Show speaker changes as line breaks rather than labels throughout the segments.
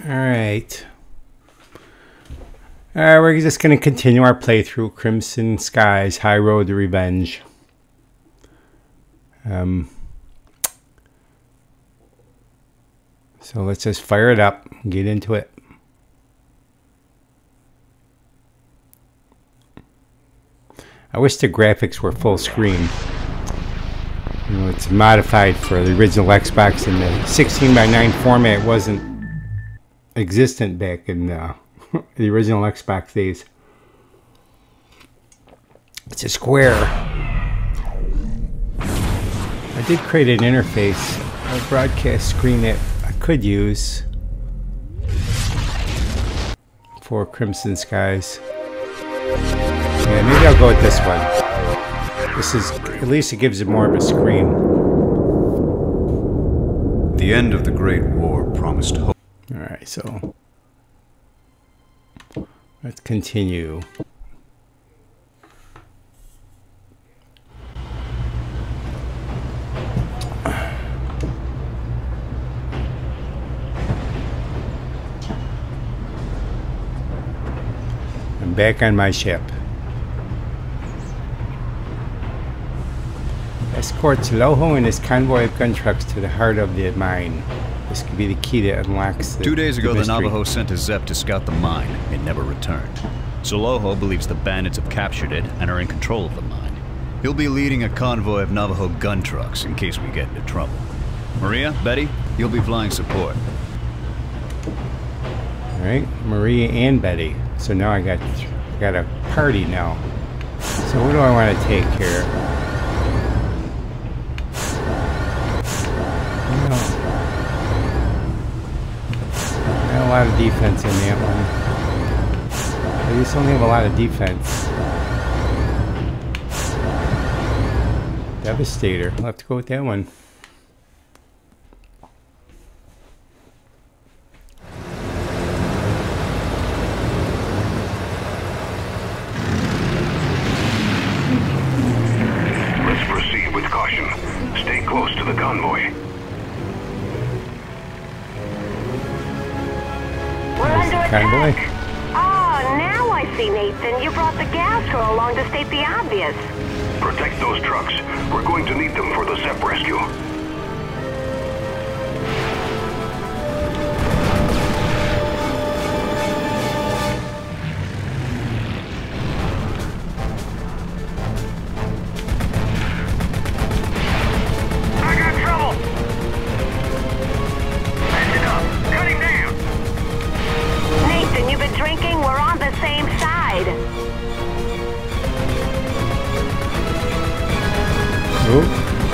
Alright. Alright, we're just going to continue our playthrough. Crimson Skies, High Road to Revenge. So let's just fire it up and get into it. I wish the graphics were full screen. You know, it's modified for the original Xbox, and the 16:9 format wasn't existent back in the original Xbox days. It's a square. I did create an interface, a broadcast screen that I could use for Crimson Skies. Yeah, maybe I'll go with this one. This is, at least it gives it more of a screen.
The end of the Great War promised hope.
Alright, so let's continue. I'm back on my ship. Escorts Loho and his convoy of gun trucks to the heart of the mine. This could be the key that unlocks the
2 days ago, the
mystery.
Navajo sent a Zep to scout the mine. It never returned. So Loho believes the bandits have captured it and are in control of the mine. He'll be leading a convoy of Navajo gun trucks in case we get into trouble. Maria, Betty, you'll be flying support.
Alright, Maria and Betty. So now I got a party now. So what do I want to take here? Not a lot of defense in that one. I just don't have a lot of defense. Devastator. I'll have to go with that one.
Let's proceed with caution. Stay close to the convoy.
Convoy.
Oh, now I see, Nathan. You brought the Gastro along to state the obvious.
Protect those trucks. We're going to need them for the Zep rescue. I got trouble! Engine up! Cutting down!
Nathan, you've been drinking. We're on the same side.
Oh.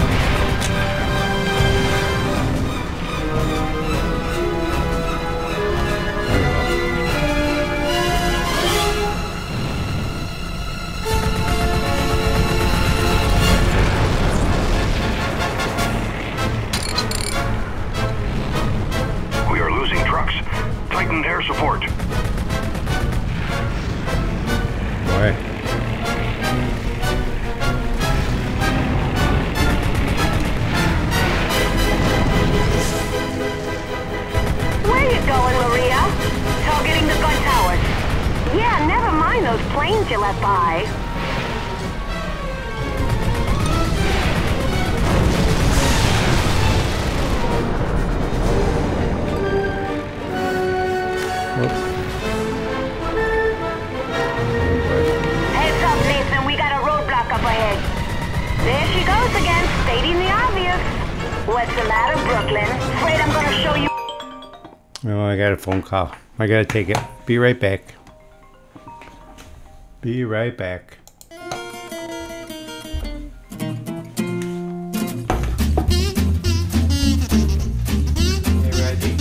We are losing trucks. Tighten air support.
Boy.
Where you going, Maria? Targeting the gun towers. Yeah, never mind those planes you let by.
Whoops.
Heads up, Nathan. We got a roadblock up ahead. There she goes again, stating the obvious. What's the matter, Brooklyn? Afraid I'm gonna show you.
Oh, I got a phone call. I gotta take it. Be right back. Be right back. Hey, Reggie.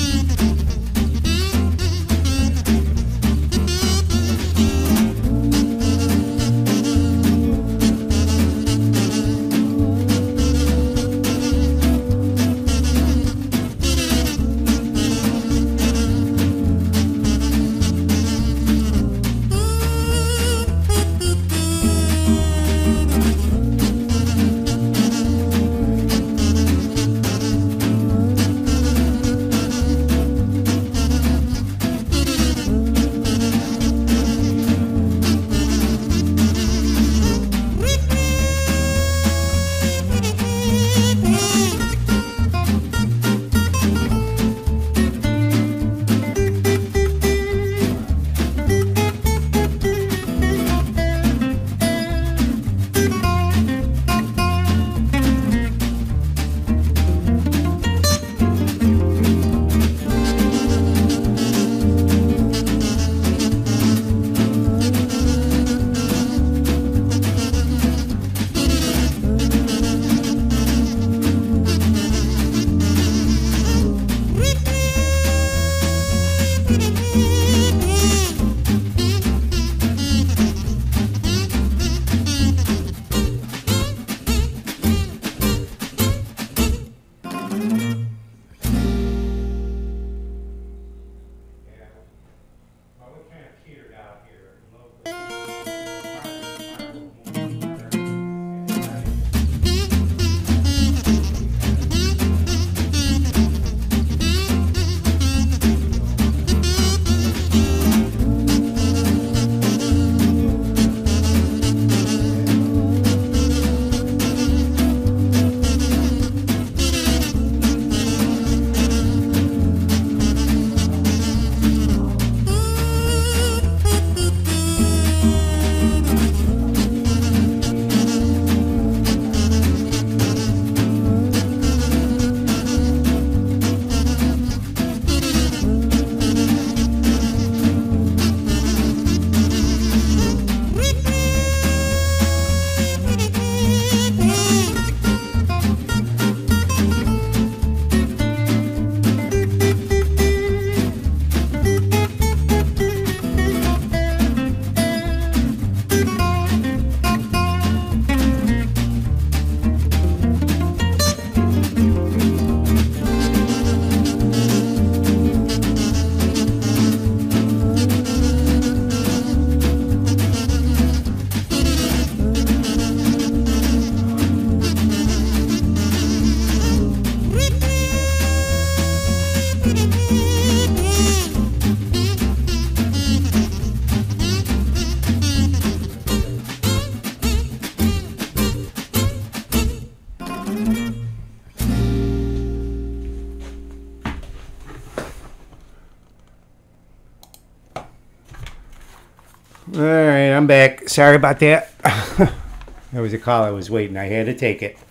Alright, I'm back. Sorry about that. There was a call I was waiting. I had to take it.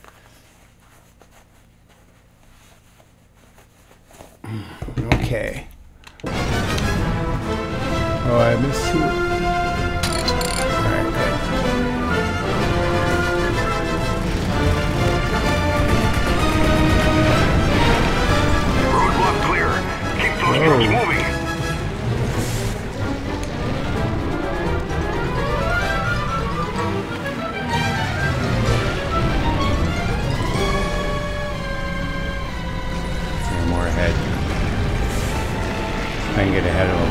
Okay. Oh, I missed you. Alright, good.
Roadblock clear. Keep those trucks moving.
More ahead. I can get ahead of them.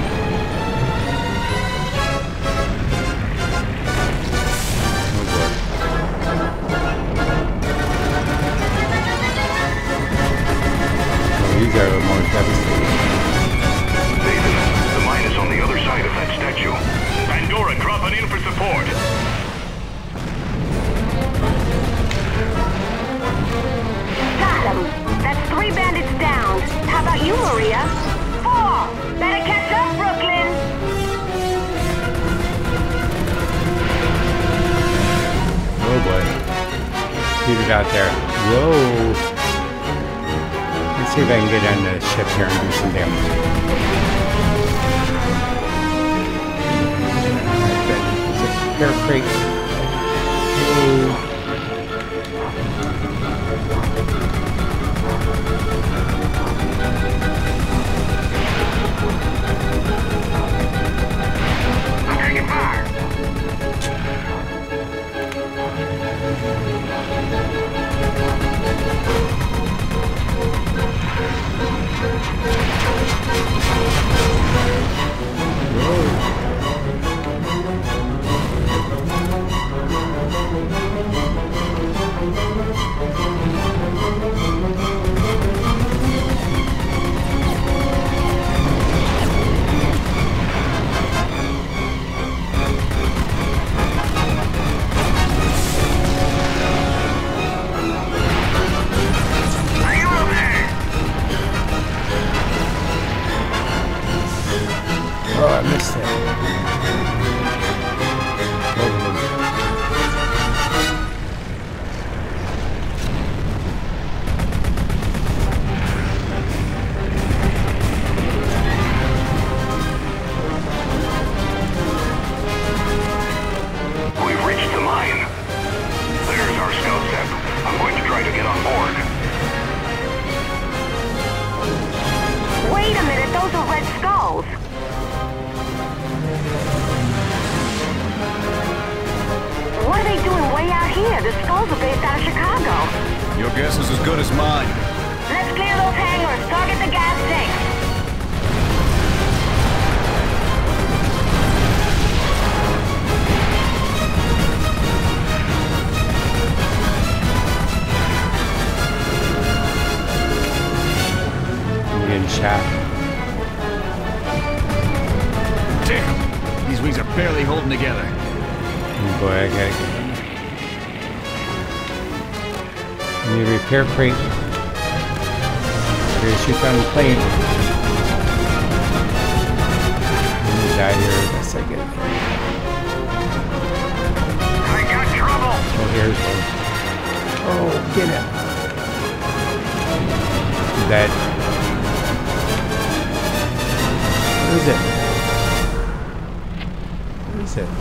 Oh boy. Oh, these are the more devastating.
Nathan, the mine is on the other side of that statue. Pandora dropping in for support.
Got him. That's 3 bandits down. How about you, Maria? 4. Better catch up, Brooklyn.
Oh boy. Shoot it out there. Whoa. Let's see if I can get on the ship here and do some damage. It's a air crate. Whoa. Oh, I missed it. Over them.
We've reached the mine. There's our scout step. I'm going to try to get on board.
Wait a minute, those are red skulls. What are they doing way out here? The skulls are based out of Chicago.
Your guess is as good as mine.
Let's clear those hangars. Target the gas tanks.
I'm getting shot.
Damn! These wings are barely holding together.
Oh boy, I gotta get. I need a repair crate. I'm gonna shoot down the plane. I'm gonna die here unless I get it.
I got trouble.
Oh, here's one. Oh, get it. Dead. Where is it? Where is it?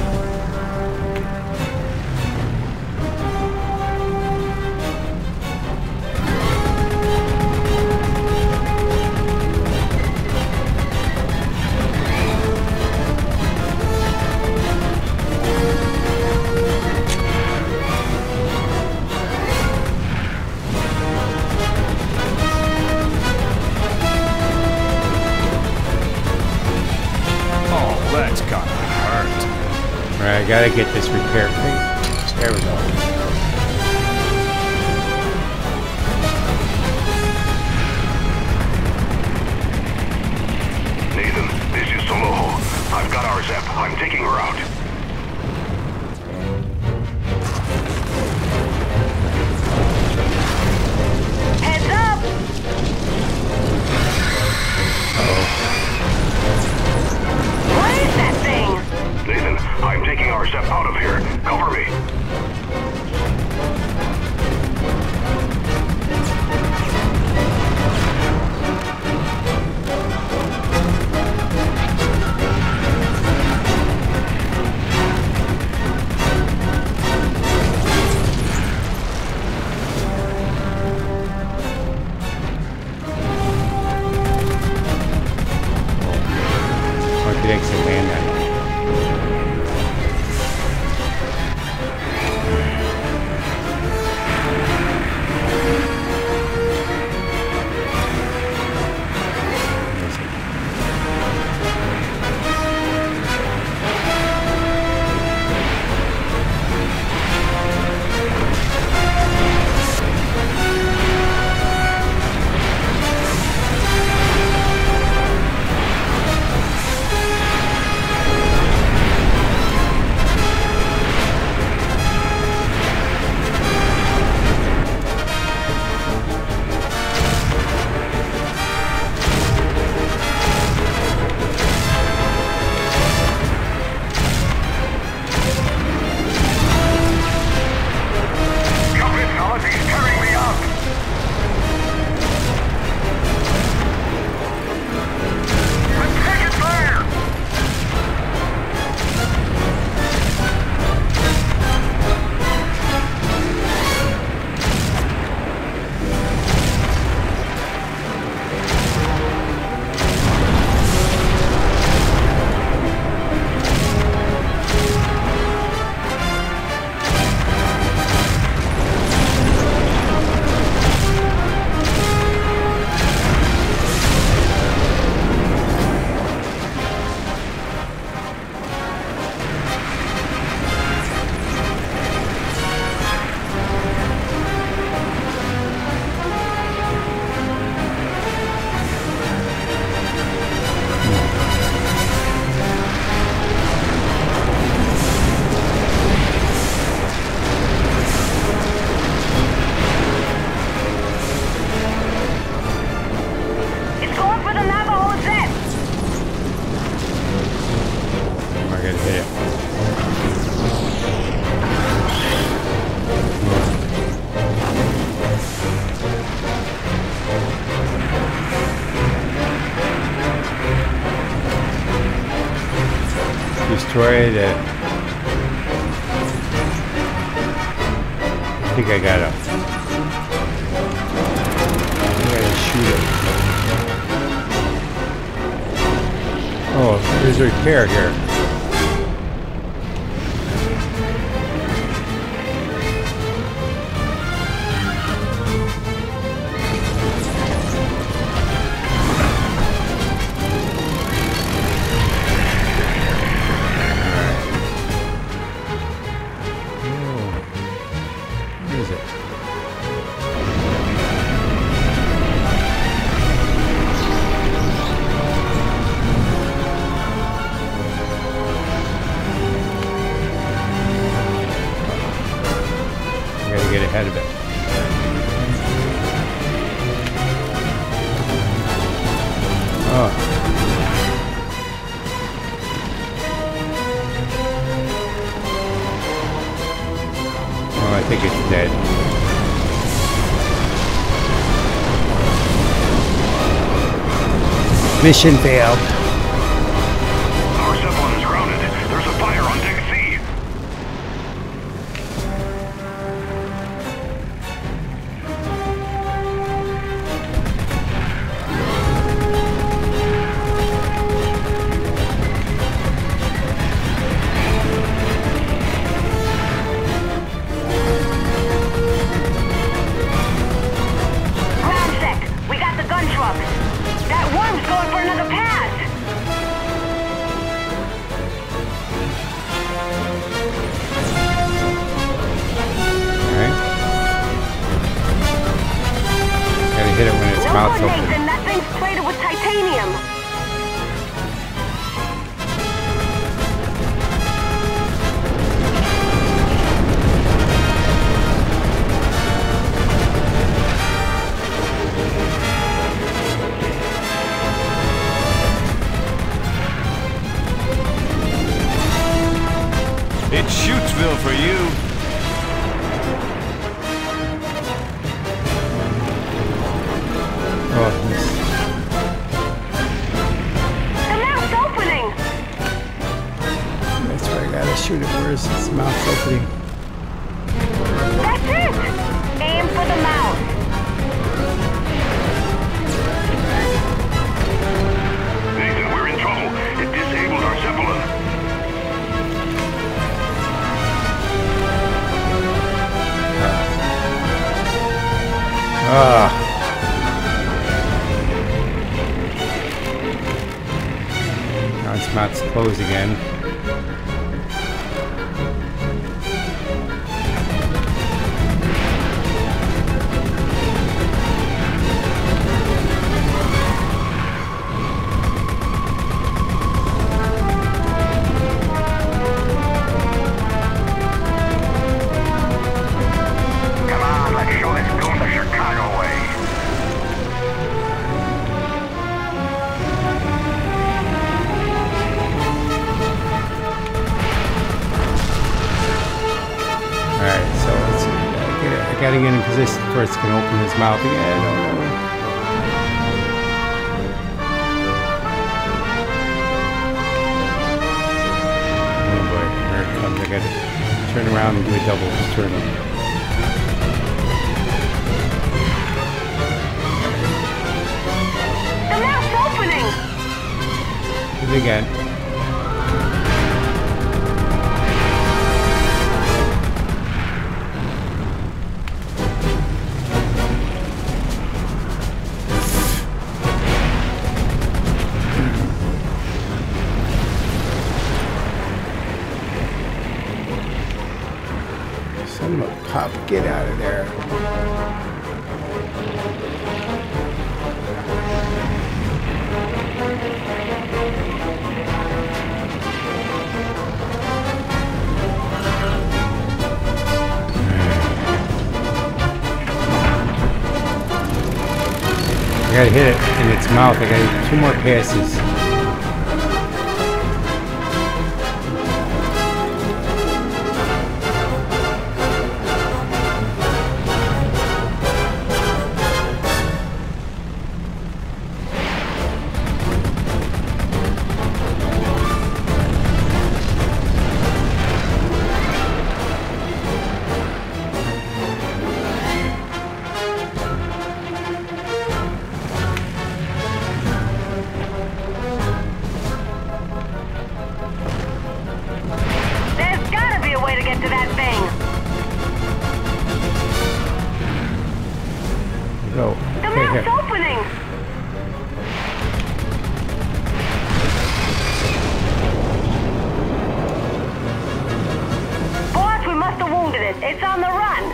That's gotta hurt.
Alright, I gotta get this repair crate. There we go.
Nathan, this is Soloho. I've got our Zep. I'm taking her out.
Heads up! What is that thing?
Nathan,
destroy it. I think I gotta shoot it. Oh, there's a repair here. Get ahead of it. Oh. Oh, I think it's dead. Mission failed.
Our Zeppelin is grounded. There's a fire on deck C.
Hit it when its mouth's open.
Nathan, that thing's plated with titanium.
It's Shootsville for you.
Oh,
The mouth's opening.
that's where I gotta shoot it. Where's its mouth opening?
That's it. Aim for the mouth.
Nathan, we're in trouble. It disabled our Zeppelin.
Now its mouth's closed again.
Come on, let's show this goon the Chicago way.
Alright, so let's see. I gotta get in position before it's gonna open his mouth again. Oh boy, here it comes. I gotta turn around and do a double turn.
The mouth's opening.
Do it again. Son of a pup, get out of there. I gotta hit it in its mouth. I gotta 2 more passes.
map's opening! Boss, we must have wounded it. It's on the run.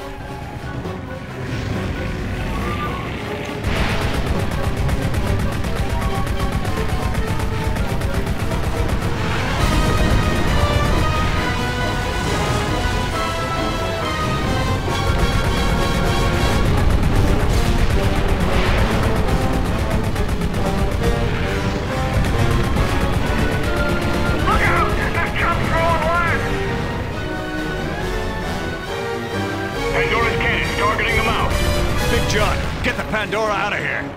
Pandora's cannons targeting the mouth.
Big John, get the Pandora out of here.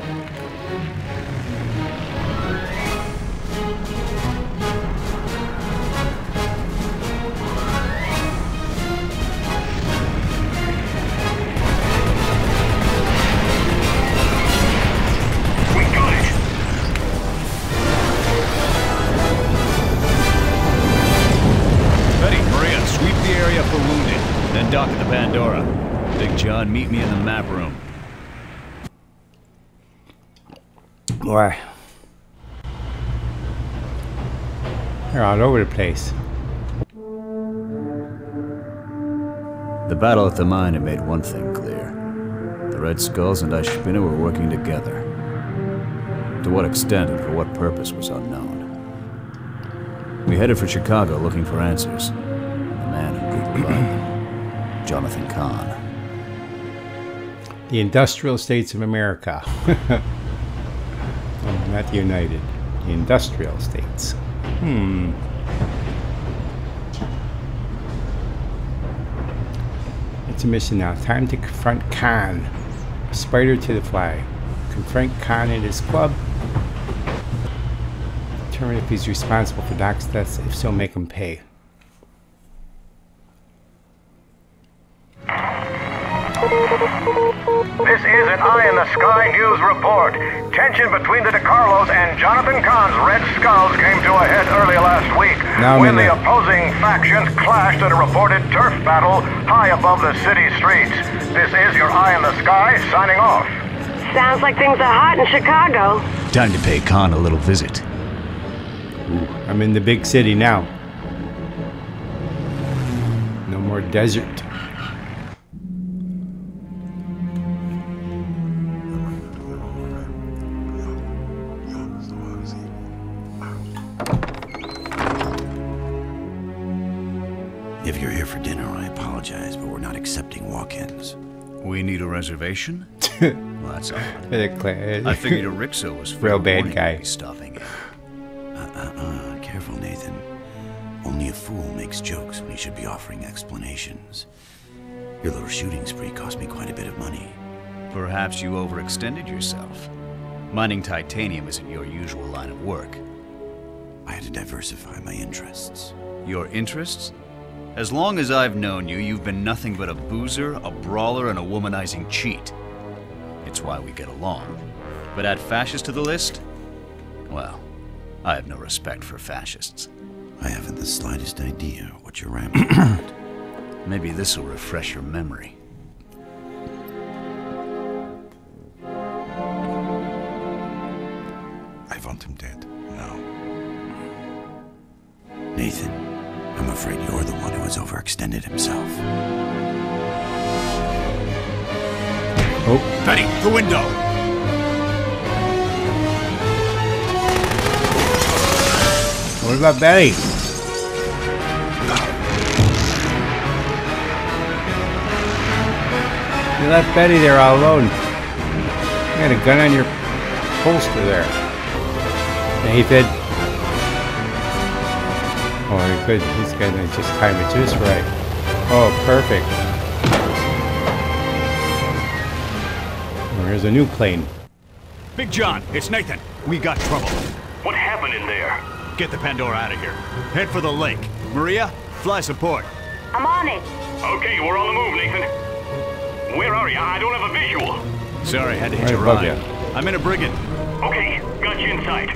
We got it!
Betty, Maria, sweep the area for wounded. Then dock at the Pandora. Big John, meet me in the map room.
Boy. They're all over the place.
The battle at the mine had made one thing clear. The Red Skulls and Eichspinner were working together. To what extent and for what purpose was unknown. We headed for Chicago looking for answers. The man who could provide them. Jonathan Kahn.
The industrial states of America. Oh, not the United. The industrial states. It's a mission now. Time to confront Kahn. Spider to the flag. Confront Kahn and his club. Determine if he's responsible for Doc's deaths. If so, make him pay.
This is an Eye in the Sky news report. Tension between the DeCarlos and Jonathan Kahn's Red Skulls came to a head early last week when the opposing factions clashed in a reported turf battle high above the city streets. This is your Eye in the Sky signing off.
Sounds like things are hot in Chicago.
Time to pay Kahn a little visit.
Ooh, I'm in the big city now. No more desert.
If you're here for dinner, I apologize, but we're not accepting walk-ins.
We need a reservation? Well, that's odd. I figured a Rixo was
real bad guy.
Stopping it.
Careful, Nathan. Only a fool makes jokes when he should be offering explanations. Your little shooting spree cost me quite a bit of money.
Perhaps you overextended yourself. Mining titanium isn't your usual line of work.
I had to diversify my interests.
Your interests? As long as I've known you, you've been nothing but a boozer, a brawler, and a womanizing cheat. It's why we get along. But add fascist to the list? Well, I have no respect for fascists.
I haven't the slightest idea what you're rambling about.
Maybe this will refresh your memory.
I want him dead. No. Nathan, I'm afraid you're the one who has overextended himself.
Oh.
Betty, the window!
What about Betty? You left Betty there all alone. You got a gun on your holster there. Nathan. Oh, good. He's gonna just time it just right. Oh, perfect. Oh, here's a new plane.
Big John, it's Nathan. We got trouble.
What happened in there?
Get the Pandora out of here. Head for the lake. Maria, fly support.
I'm on it.
Okay, we're on the move, Nathan. Where are you? I don't have a visual.
Sorry, had to hitch
Right
a
above
ride.
ya.
I'm in a brigand.
Okay, got you in sight.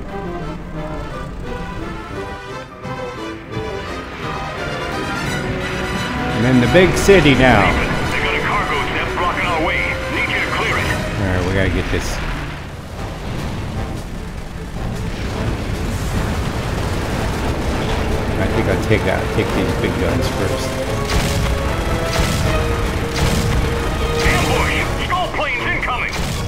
I'm in the big city now.
Nathan, they got a cargo theft blocking our way. Need you to clear it.
Alright, we gotta get this. I think I'll take these big guns first.
Ambush! Skull planes incoming!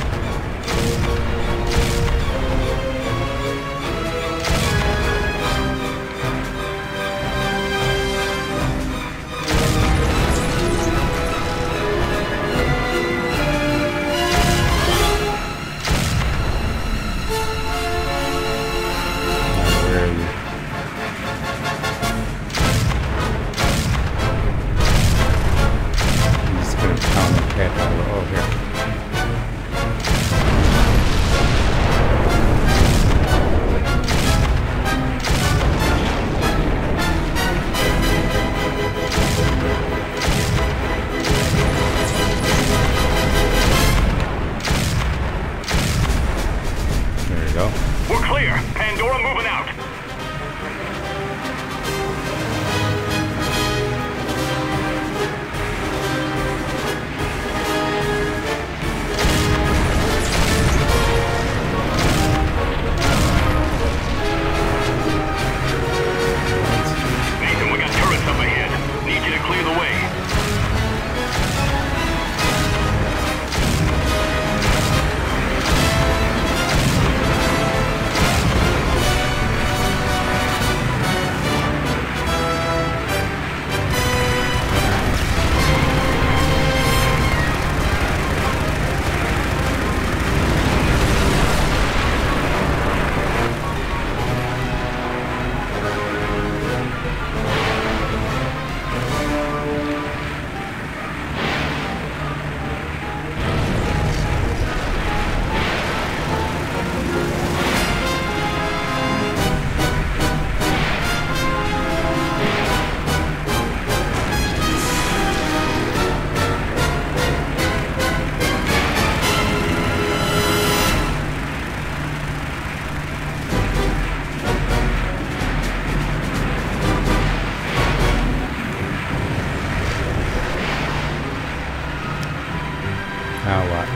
Now what?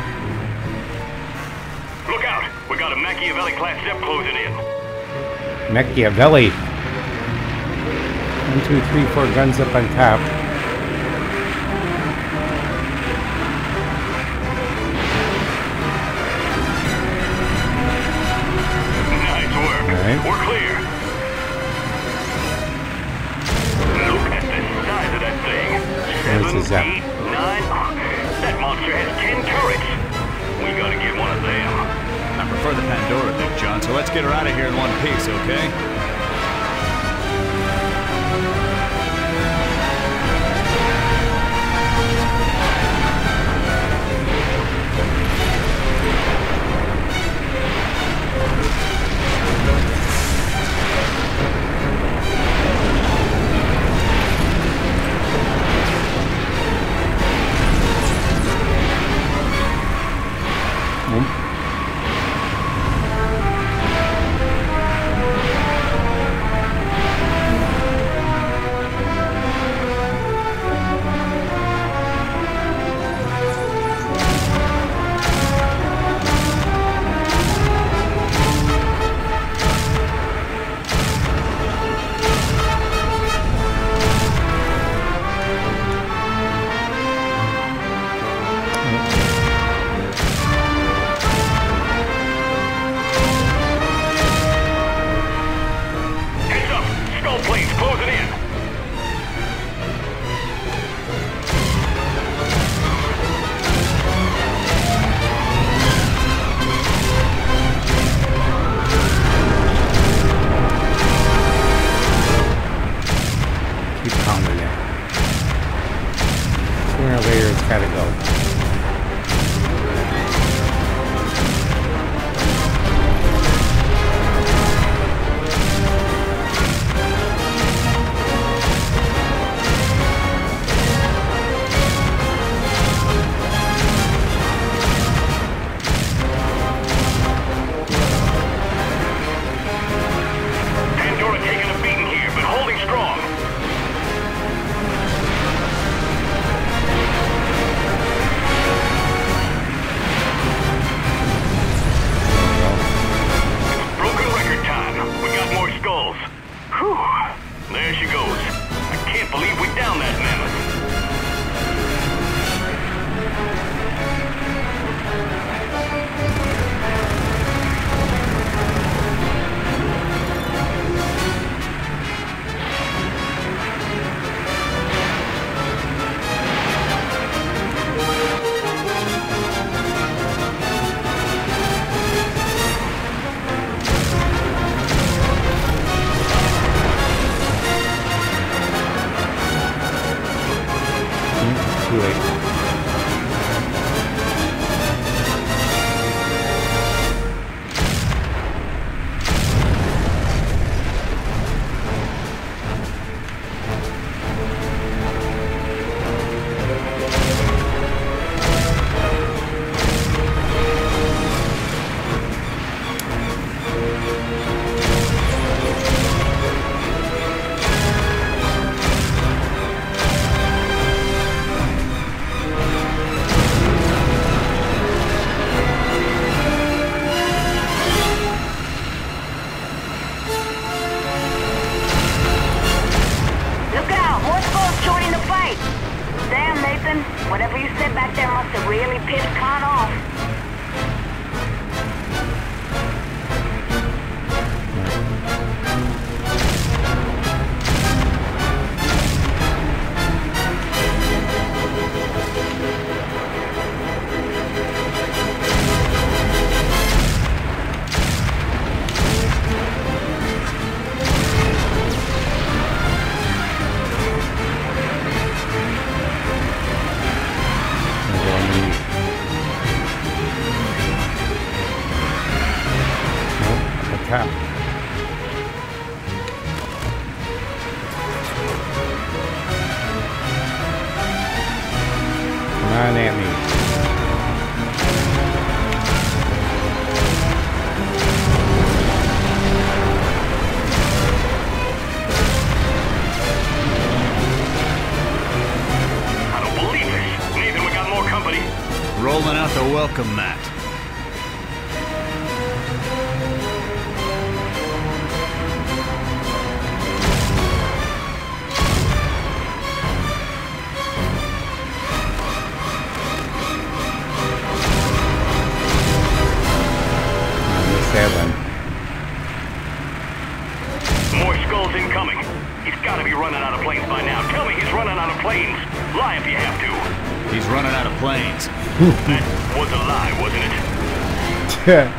Look out! We got a Machiavelli class ship closing in.
Machiavelli. 1, 2, 3, 4 guns up on top.
Nice work.
All right.
We're clear. Look at the size of that thing. 7, 8, 9. That monster has 10 turrets. We gotta get one of them.
I prefer the Pandora, Big John, so let's get her out of here in one piece, okay? Welcome, Matt.
More skulls incoming. He's got to be running out of planes by now. Tell me he's running out of planes. Lie if you have to.
He's running out of planes.
That was a lie, wasn't it?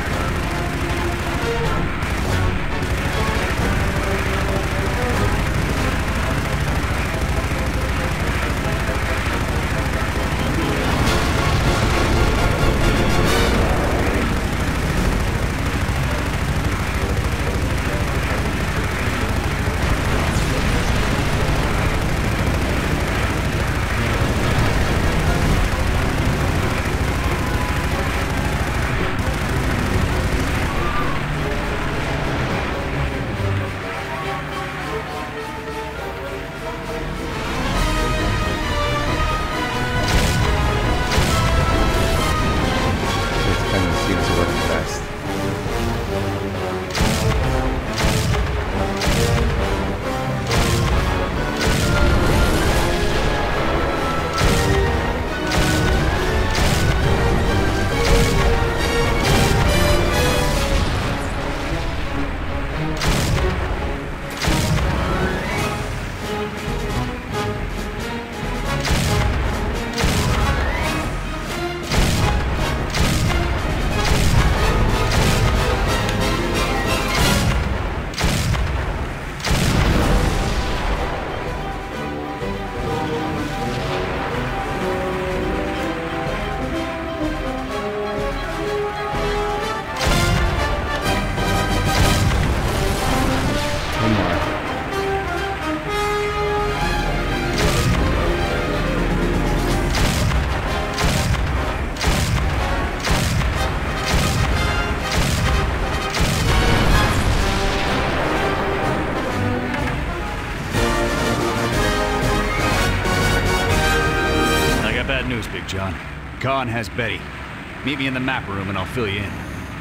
Big John. Khan has Betty. Meet me in the map room and I'll fill you in.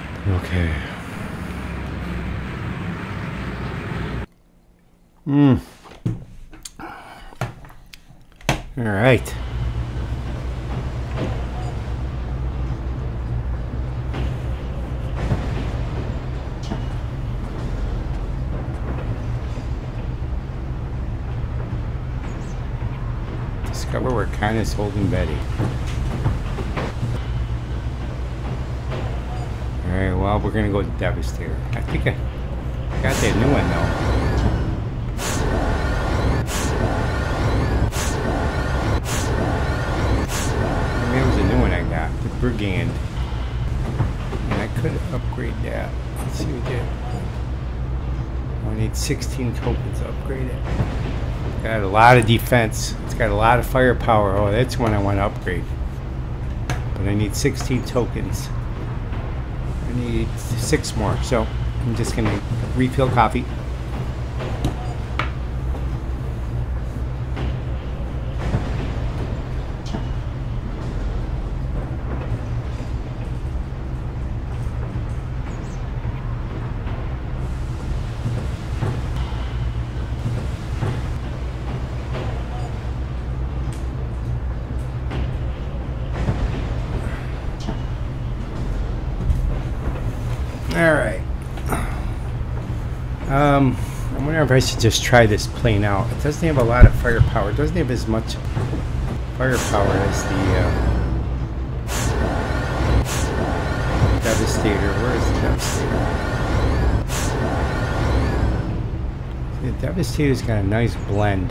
Okay. All right. Discover where Khan is holding Betty. Alright, well, we're gonna go to Devastator. I think I got that new one though. Maybe it was a new one I got. The Brigand. And I could upgrade that. Let's see what that. I need 16 tokens to upgrade it. Got a lot of defense. It's got a lot of firepower. Oh, that's one I want to upgrade. But I need 16 tokens. I need 6 more. So I'm just going to refill coffee. Alright. I wonder if I should just try this plane out. It doesn't have a lot of firepower. It doesn't have as much firepower as the Devastator. Where is the Devastator? The Devastator's got a nice blend.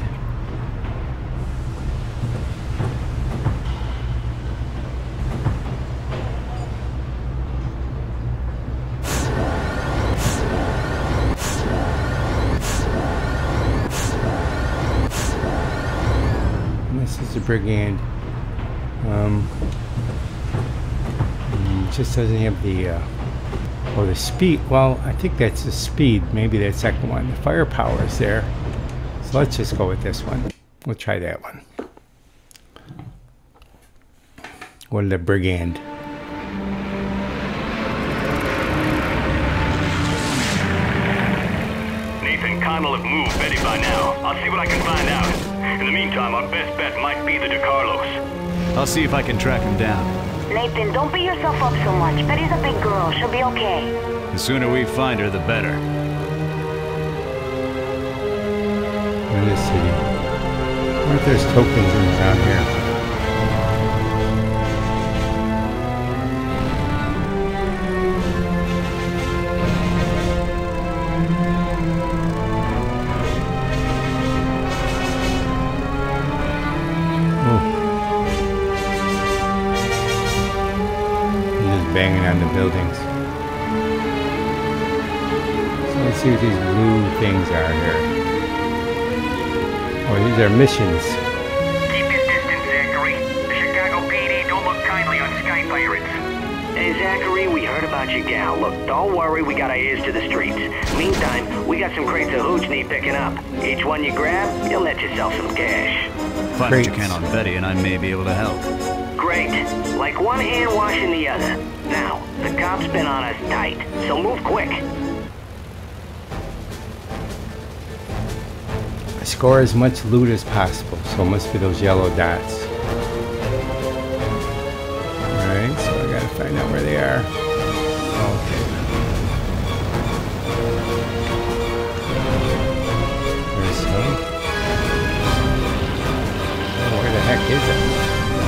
Brigand. Just doesn't have the the speed. Well, I think that's the speed. Maybe that second one. The firepower is there. So let's just go with this one. We'll try that one. What the Brigand.
Nathan, Khan will have moved Betty by now. I'll see what I can find out. In the meantime, our best bet might be the DeCarlos.
I'll see if I can track him down.
Nathan, don't beat yourself up so much. Betty's a big girl. She'll be okay.
The sooner we find her, the better.
In this city. I wonder if there's tokens in around here. Banging on the buildings. So let's see what these blue things are here. Oh, these are missions.
Keep your distance, Zachary. The Chicago PD don't look kindly on Sky Pirates.
Hey, Zachary, we heard about your gal. Look, don't worry, we got our ears to the streets. Meantime, we got some crates of hooch need picking up. Each one you grab, you'll net yourself some cash.
Find what you can on Betty and I may be able to help.
Great. Like one hand washing the other. Now, the cops been on us tight, so move quick.
Score as much loot as possible, so it must be those yellow dots. Alright, so I gotta find out where they are. Okay. There's some. Oh, where the heck is it?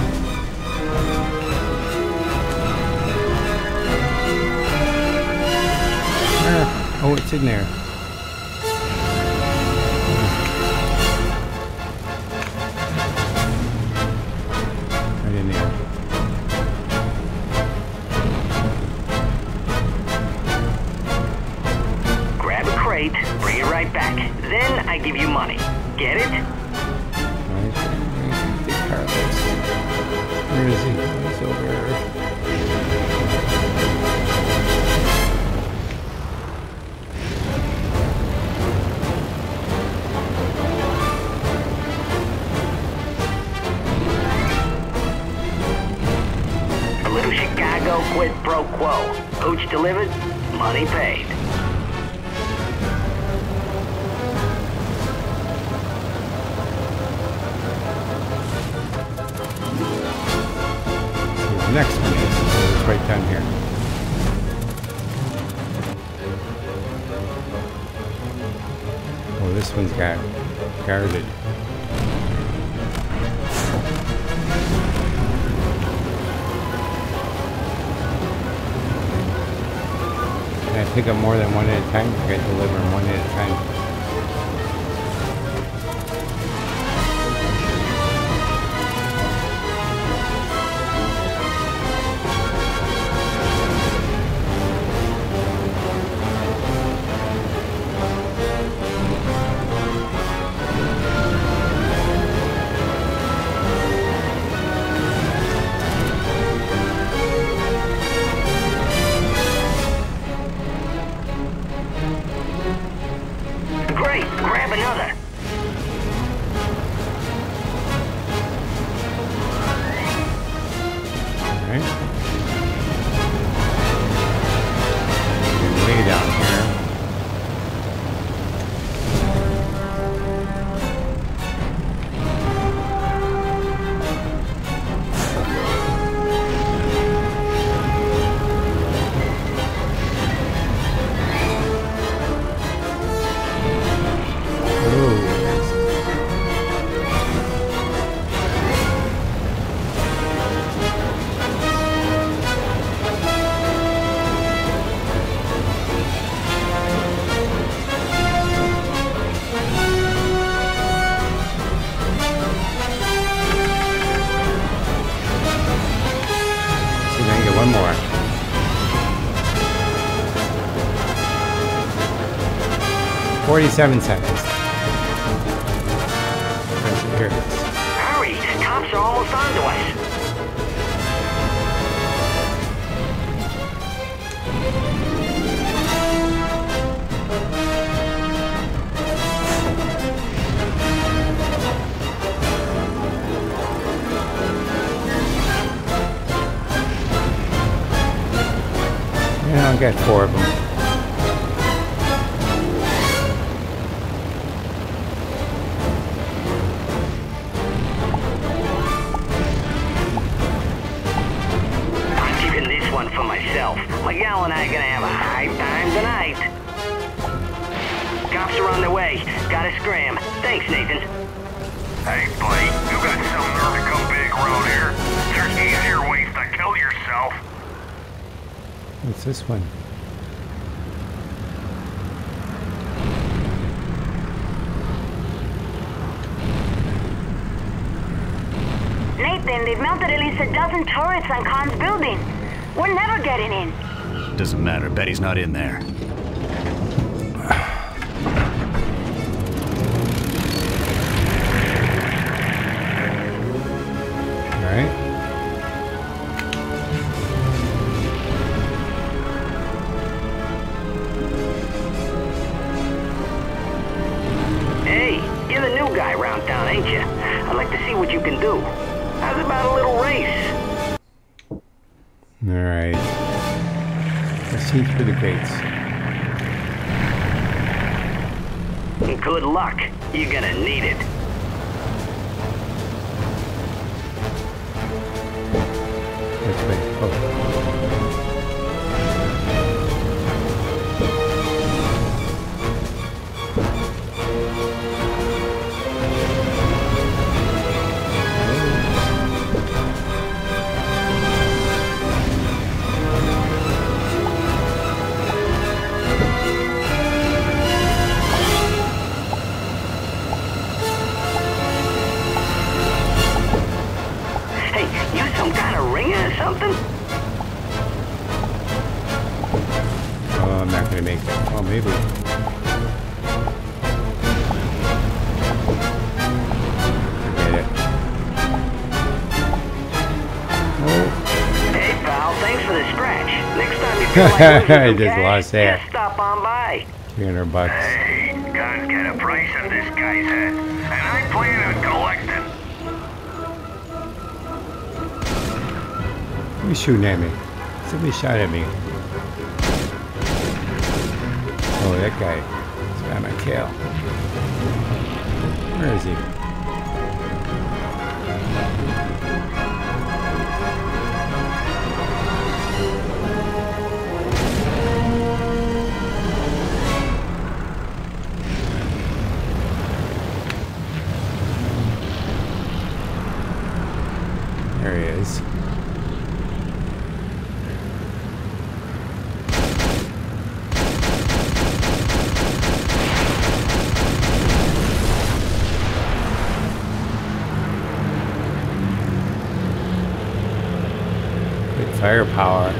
Oh, it's in there. Right in there.
Grab a crate, bring it right back. Then I give you money. Get it?
Right. DeCarlos. Where is he? He's over.
Quid pro quo. Hooch delivered, money paid.
So the next one is right down here. Oh, this one's got guarded. Can I pick up more than one at a time? I gotta deliver them one at a time. One more. $47 seconds. Here it is.
Hurry! Cops are almost on to us.
Yeah, I'll get 4 of them.
myself. My gal and I are gonna have a high time tonight. Cops are on their way. Gotta scram. Thanks, Nathan.
Hey, buddy, you got some nerve to come big around here. There's easier ways to kill yourself.
What's this one?
Nathan, they've mounted at least a dozen turrets on Khan's building. We're never getting in.
Doesn't matter. Betty's not in there.
All right.
Hey, you're the new guy around town, ain't you? I'd like to see what you can do. How's about a little race?
All right. Let's see through the gates.
Good luck. You're gonna need it.
Which way? Oh.
Something?
Oh, I'm not gonna make it. Oh, maybe. Forget it.
Oh. Hey, pal, thanks for the scratch. Next time you feel like losing some
I just
cash,
lost that.
just stop on by.
$300.
Hey, God's got a price on this guy's head, and I plan on collecting.
Who's shooting at me? Somebody shot at me. Oh, that guy. He's got my tail. Where is he? There he is. Firepower.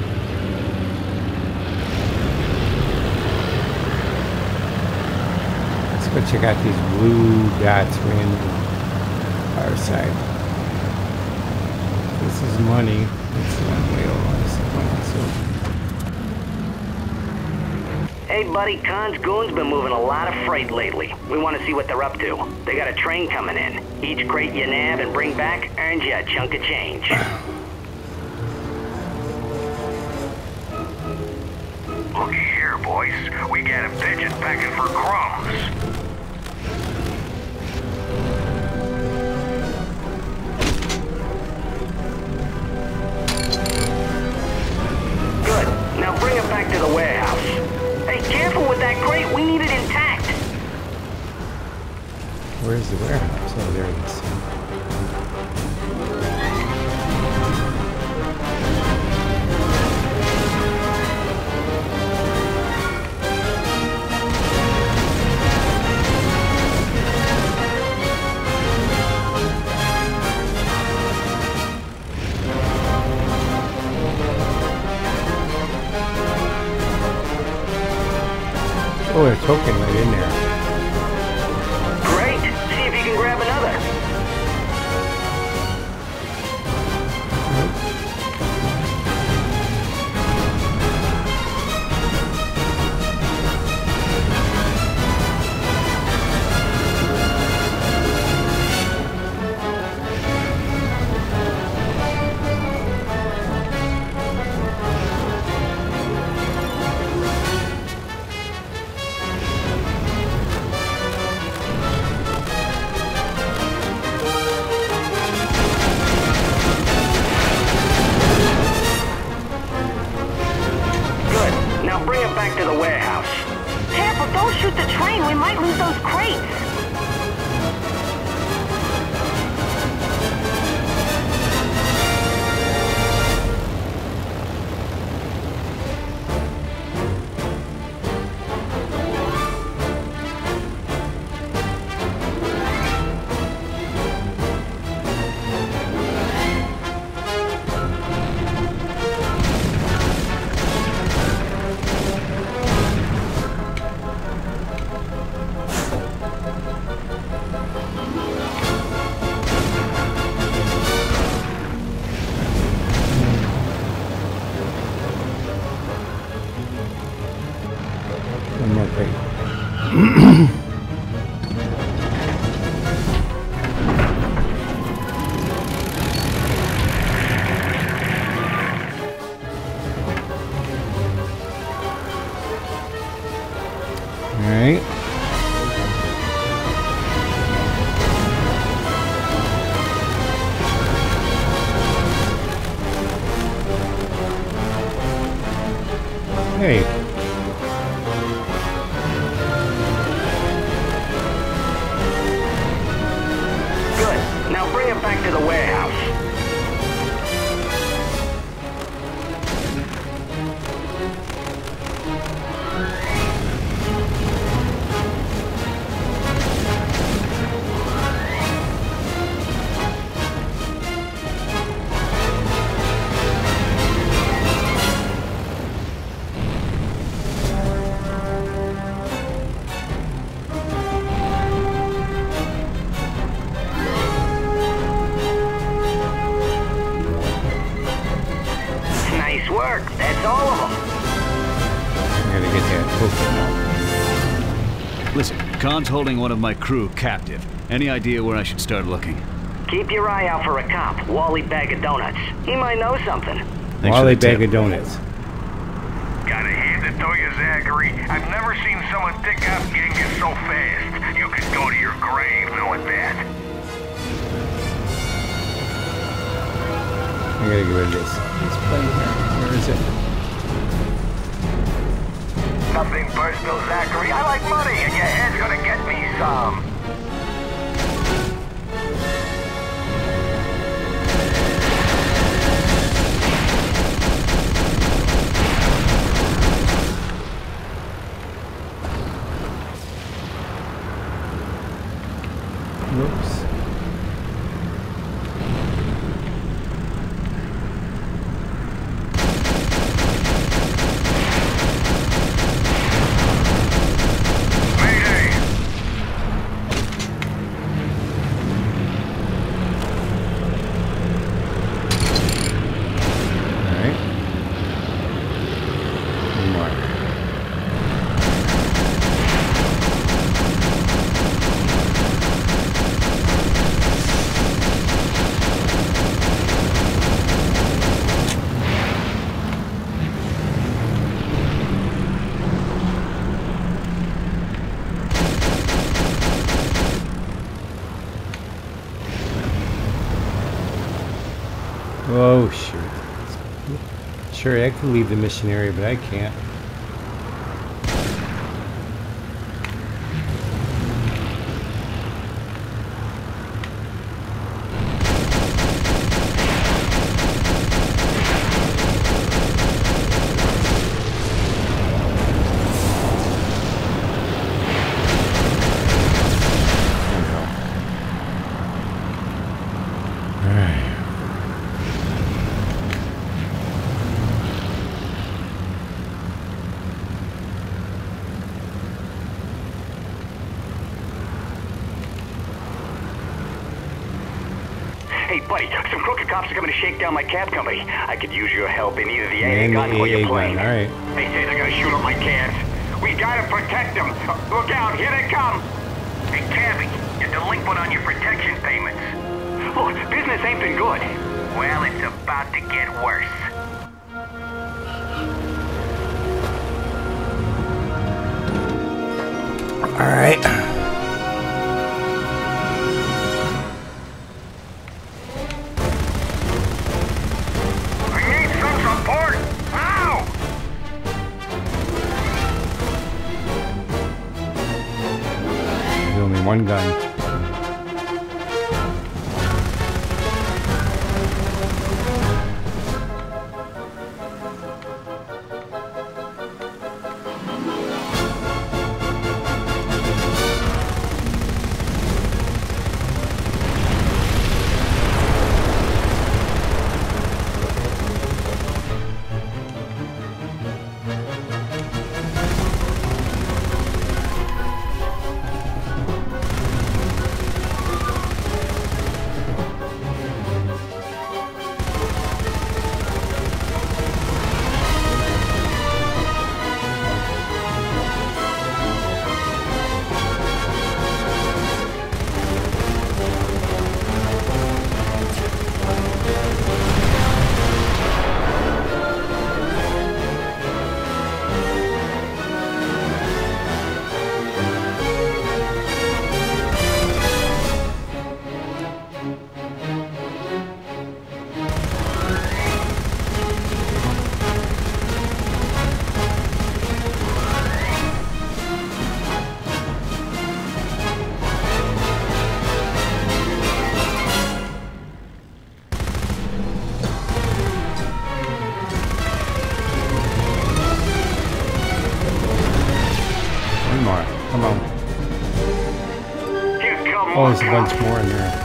Let's go check out these blue dots random fire side. This is money. It's one wheel.
Hey, buddy, Khan's goons been moving a lot of freight lately. We want to see what they're up to. They got a train coming in. Each crate you nab and bring back earns you a chunk of change.
Looky here, boys. We got a pigeon pecking for crumbs.
Good. Now bring it back to the warehouse. Hey, careful with that crate. We need it intact.
Where's the warehouse? Oh, there it is. Oh, a token right in there.
Great. See if you can grab another. him back to the warehouse.
Careful, don't shoot the train. We might lose those crates.
Alright. Hey.
Good. Now bring him back to the warehouse. Nice work. That's all of them.
I gotta get that token now.
Listen, Khan's holding one of my crew captive. Any idea where I should start looking?
Keep your eye out for a cop, Wally Bag of Donuts. He might know something.
Wally Bag of Donuts.
Gotta hand it to you, Zachary. I've never seen someone pick up Genghis so fast. You could go to your grave knowing that.
I gotta get rid of this. This plane here. Where is it?
Nothing personal, Zachary. I like money, and your head's gonna get me some.
Whoops. Oh, shoot. Sure, I could leave the mission area, but I can't.
Hey, buddy, some crooked cops are coming to shake down my cab company. I could use your help in either the AA gun or your plane.
All right.
They say they're gonna shoot up my cabs. We gotta protect them. Look out, here they come. Hey, Cabby, you're delinquent on your protection payments.
Look, business ain't been good.
Well, it's about to get worse.
All right. one gun. Come on. Oh, there's a bunch more in there.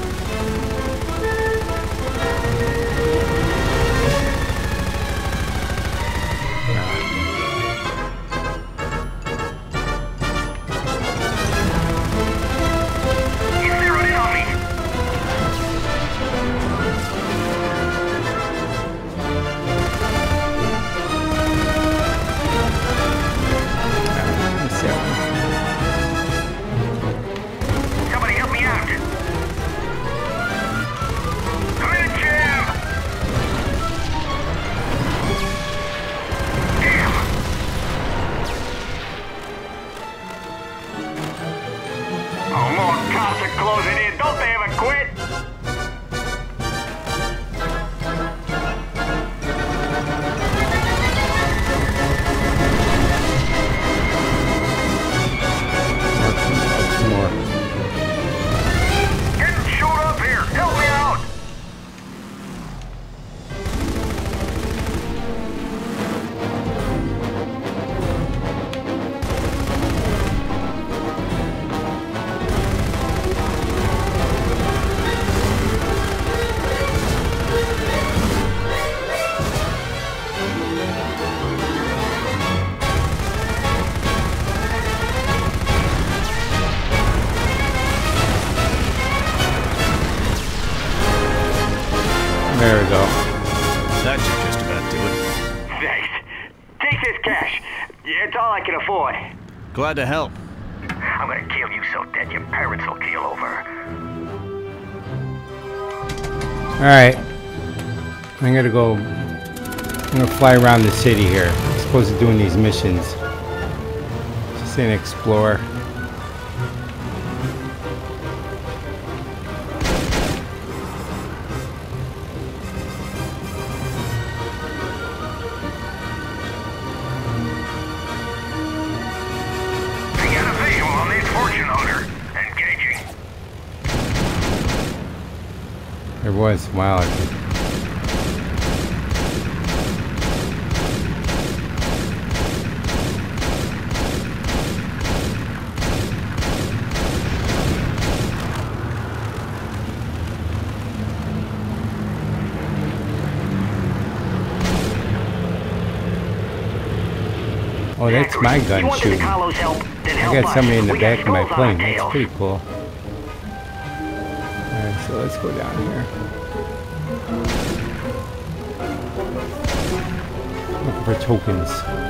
There we go.
That should just about do it.
Thanks. Take this cash. It's all I can afford.
Glad to help.
I'm gonna kill you so dead your parents will keel over.
Alright. I'm gonna fly around the city here. I'm supposed to be doing these missions. Just an explorer. There was, wow. Oh, that's my gun shooting. I got somebody in the back of my plane. That's pretty cool. Alright, so let's go down here. Looking for tokens.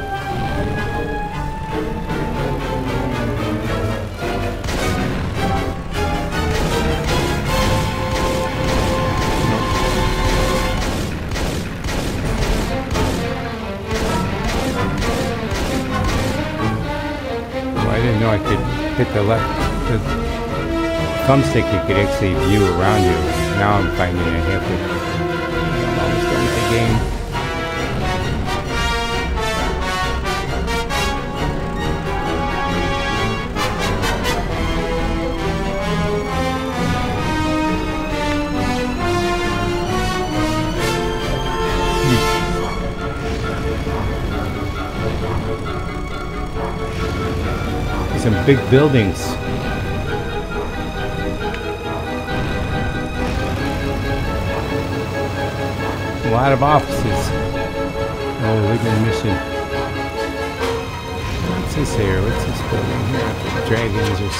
Oh, I didn't know I could hit the left. The thumbstick you could actually view around you. Now I'm finding I have to. I'm almost done with the game. Some big buildings. A lot of offices. Oh, look at the mission. What's this here? What's this building here? Dragons or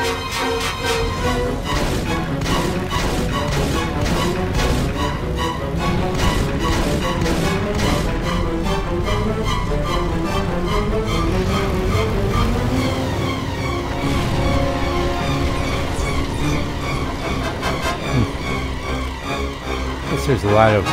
there's a lot of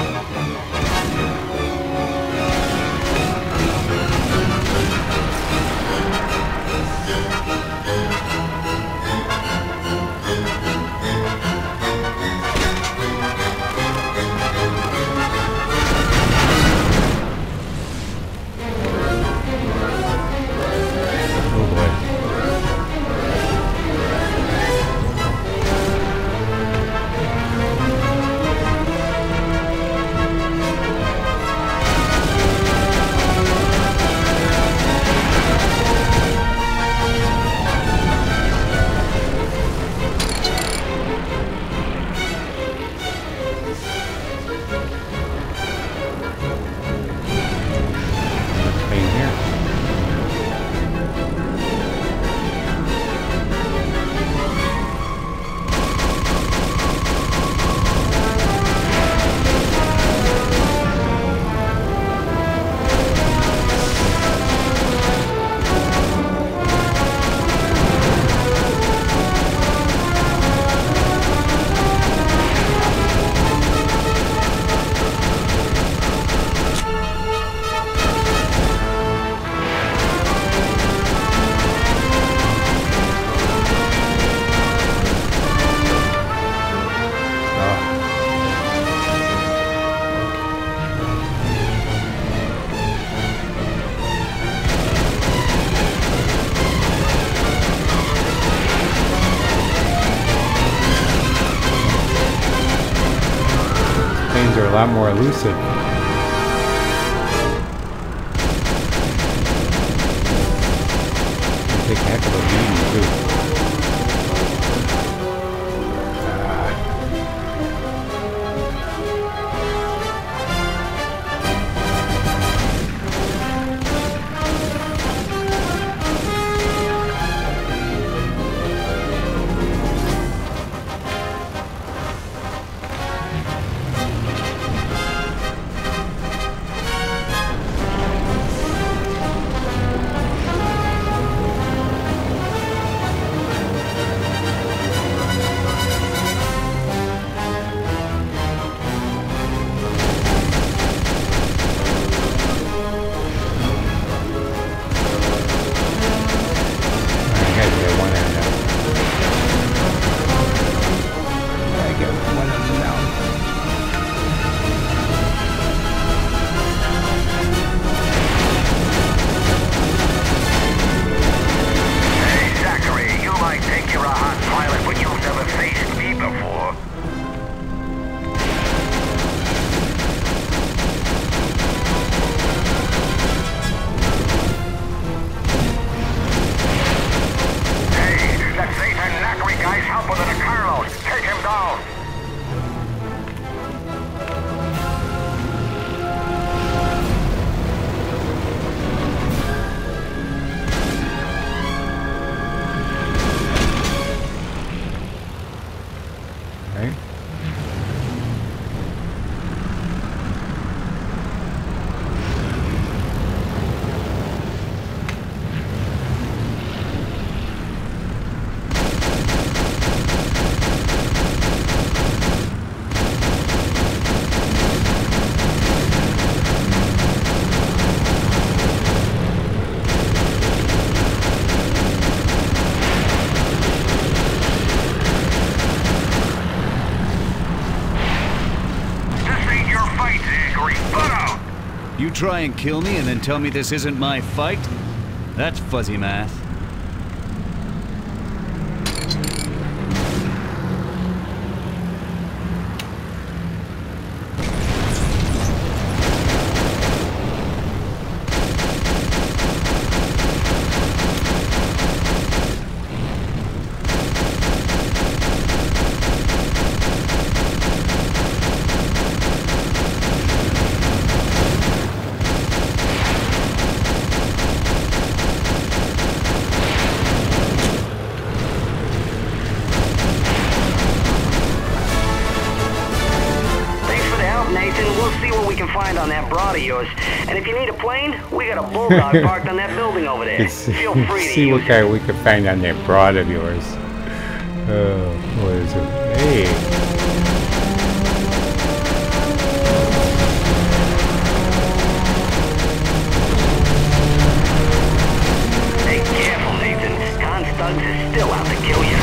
are a lot more elusive. They take a heck of a beating too.
You try and kill me and then tell me this isn't my fight? That's fuzzy math.
yours. And if you need a plane, we got a Bulldog parked on that building over there. Feel free to
see what guy we could find on that broad of yours. What is it? Hey.
Thugs is still out to kill you.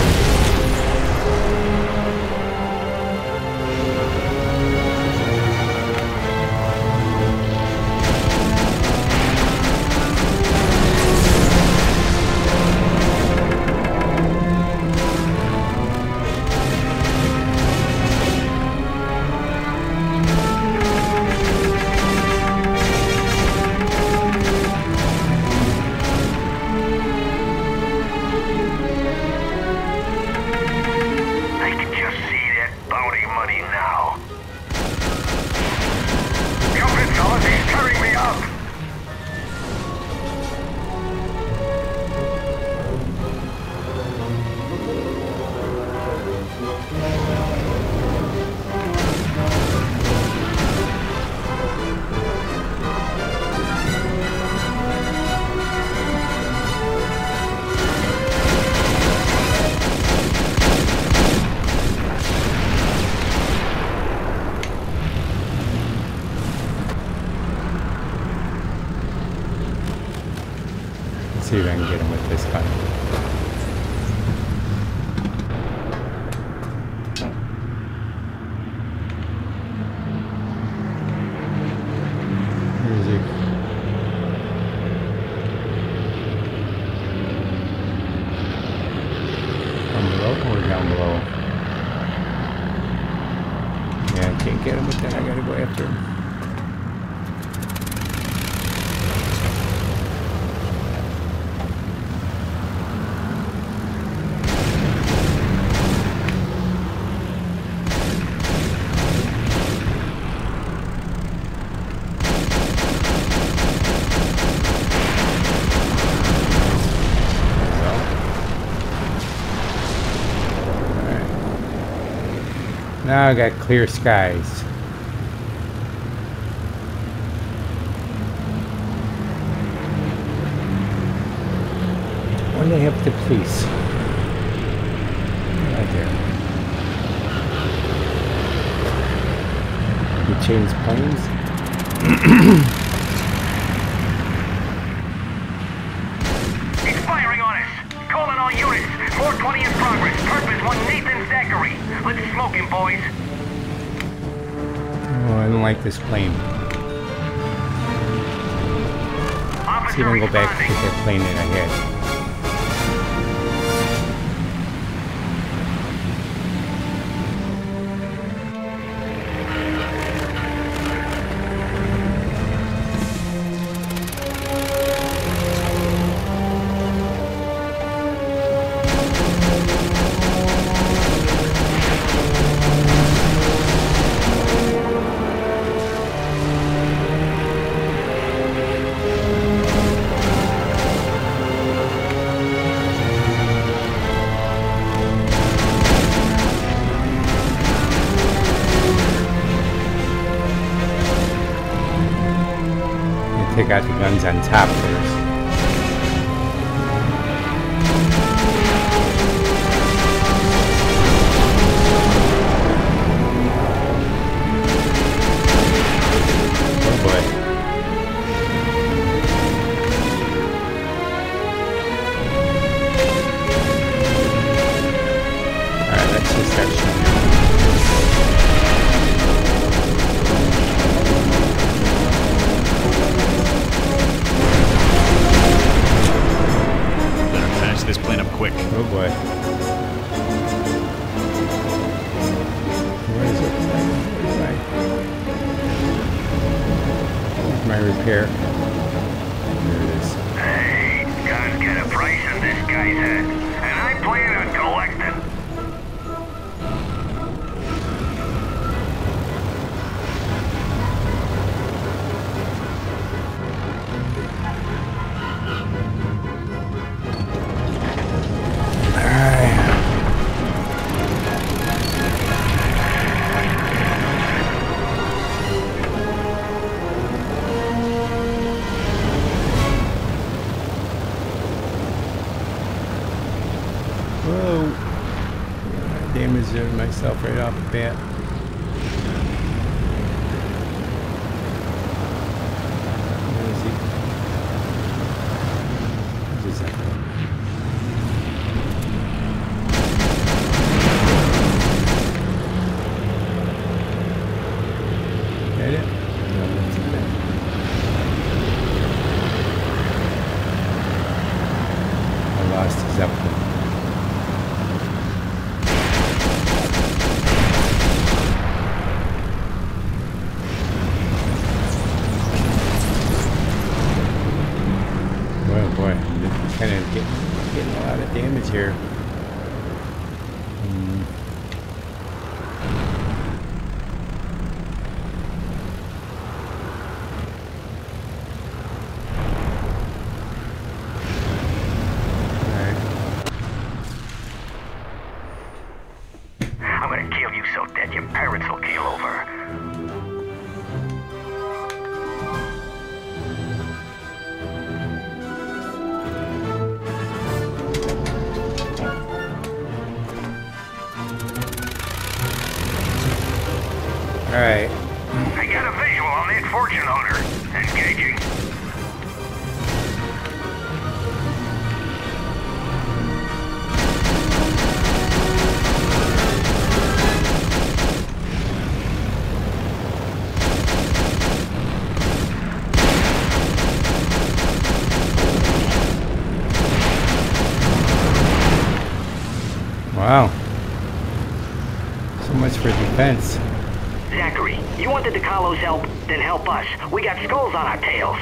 See if I can get him with this gun. Where is he? Down below or down below? Yeah, I can't get him with that. I gotta go after him. Now I got clear skies. When they have the police. Right there. You change planes?
He's firing on us! Calling all units! 420 in progress! Purpose 1 Nathan Zachary! Let's smoke him, boys!
Oh, I don't like this plane. Let's see if I can go back to that plane that I had. Take out the guns on top first. Oh boy. Alright, let's just start shooting.
This plane up quick.
Oh boy. Where is it? Where's my repair? There it is.
Hey, guys get a price on this guy's head, and I plan on collecting.
reserve myself right off the bat. Where is he? Where's his echo? Get it? No, that's it. I lost his Zeppelin. Boy, I'm kind of getting a lot of damage here.
I'm gonna kill you so dead your parents will keel over.
Alright.
I got a visual on that fortune hunter. Engaging.
Wow. So much for defense.
Zachary, you wanted the Carlos help? Then help us. We got skulls on our tails.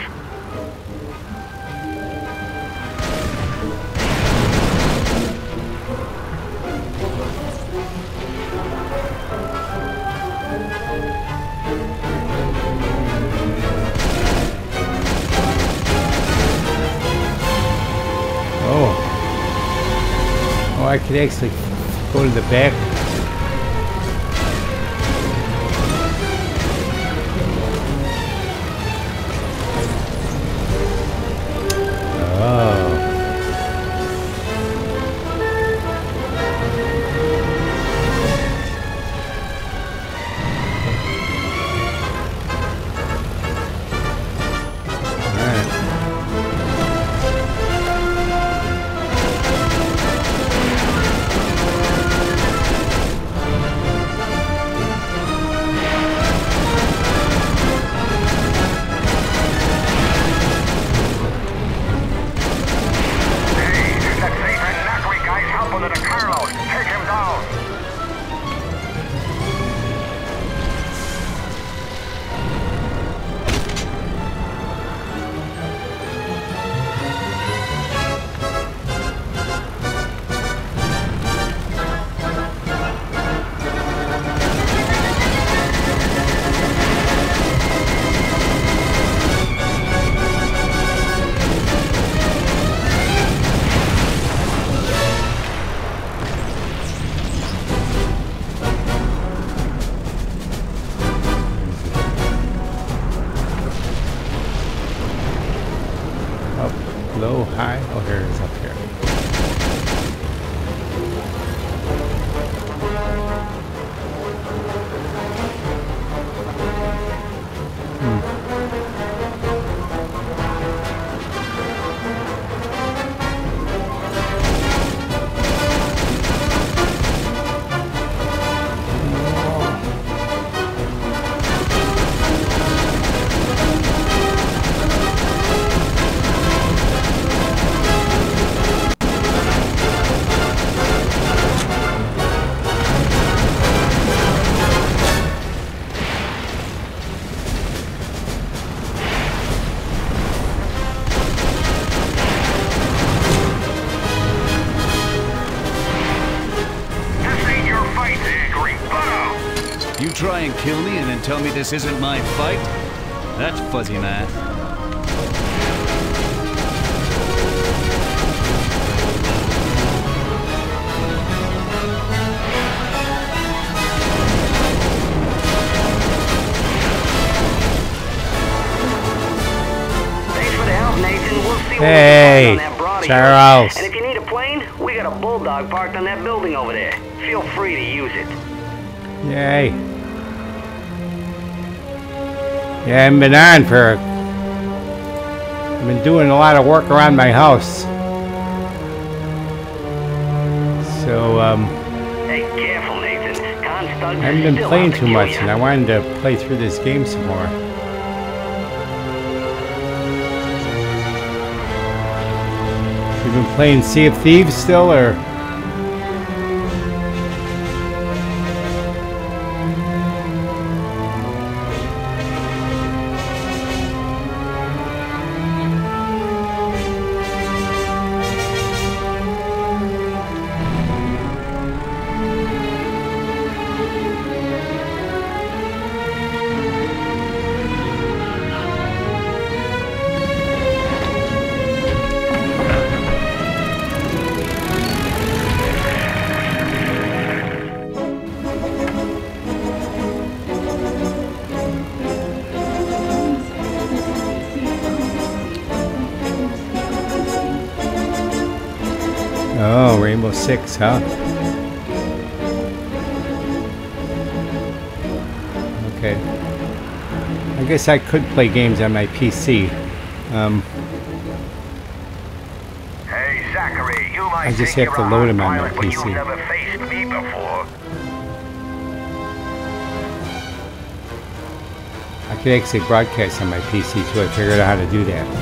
Oh, I could actually go to the back. Oh. Low, high? Oh, here it is up here.
You try and kill me and then tell me this isn't my fight? That's fuzzy math.
Thanks for the help, Nathan. then we'll see what
Hey,
we can find on that broad of
Charles.
yours. And if you need a plane, we got a Bulldog parked on that building over there. Feel free to use it.
Yay. Yeah, I haven't been on for... I've been doing a lot of work around my house. So,
Hey, careful, Nathan.
I haven't been playing too much, and I wanted to play through this game some more. You've been playing Sea of Thieves still, or...? Oh, Rainbow Six, huh? Okay. I guess I could play games on my PC.
Hey, Zachary, you might
I just
think
have to
you're
load
a
them on my
pilot, but
PC.
You've never faced me before.
I could actually broadcast on my PC too. I figured out how to do that.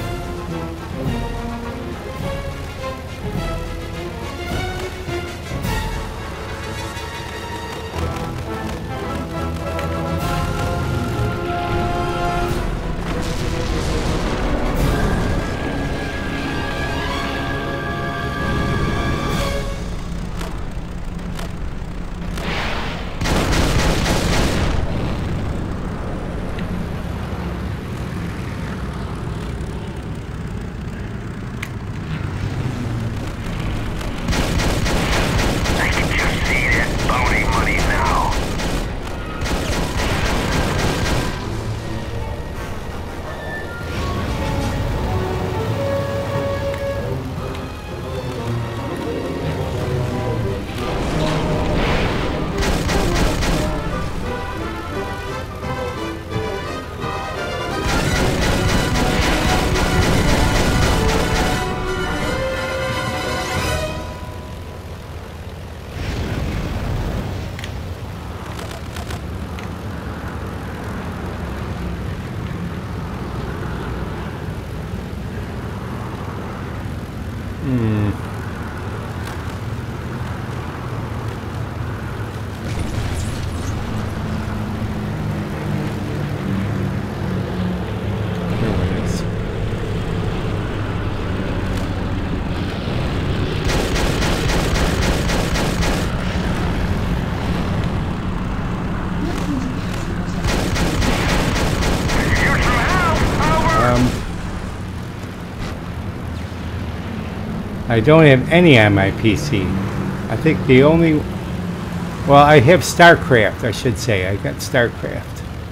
I don't have any on my PC. I think the only... Well, I have StarCraft, I should say. I got StarCraft.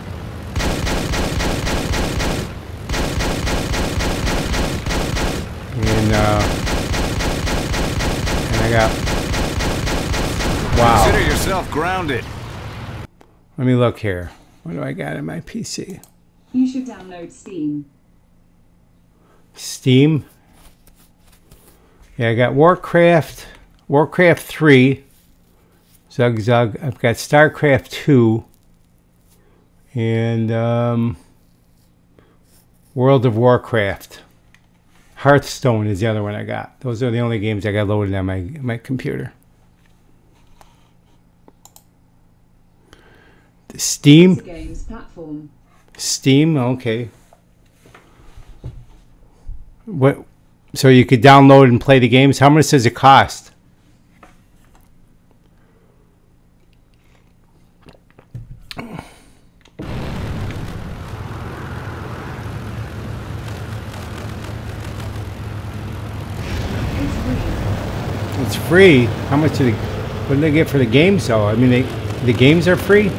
And I got... Wow.
Consider yourself grounded.
Let me look here. What do I got on my PC?
You should download Steam.
Steam? Yeah, I got Warcraft 3, Zug Zug. I've got StarCraft 2, and World of Warcraft. Hearthstone is the other one I got. Those are the only games I got loaded on my computer. Steam?
Games platform.
Steam, okay. What? So you could download and play the games. How much does it cost? It's free. How much do they? What do they get for the games though? I mean, the games are free.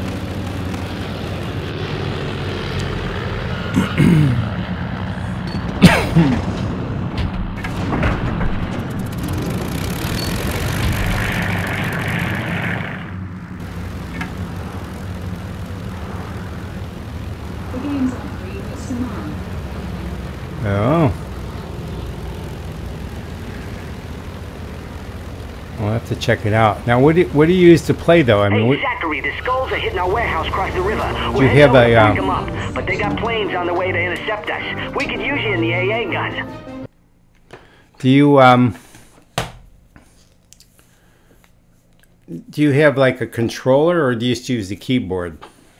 have to check it out. Now, what do you use to play though? I mean,
hey, Zachary, the skulls are hitting our warehouse across the river.
Do you have a?
Back them up, but they got planes on the way to intercept us. We could use you in the AA gun.
Do you have like a controller, or do you just use the keyboard?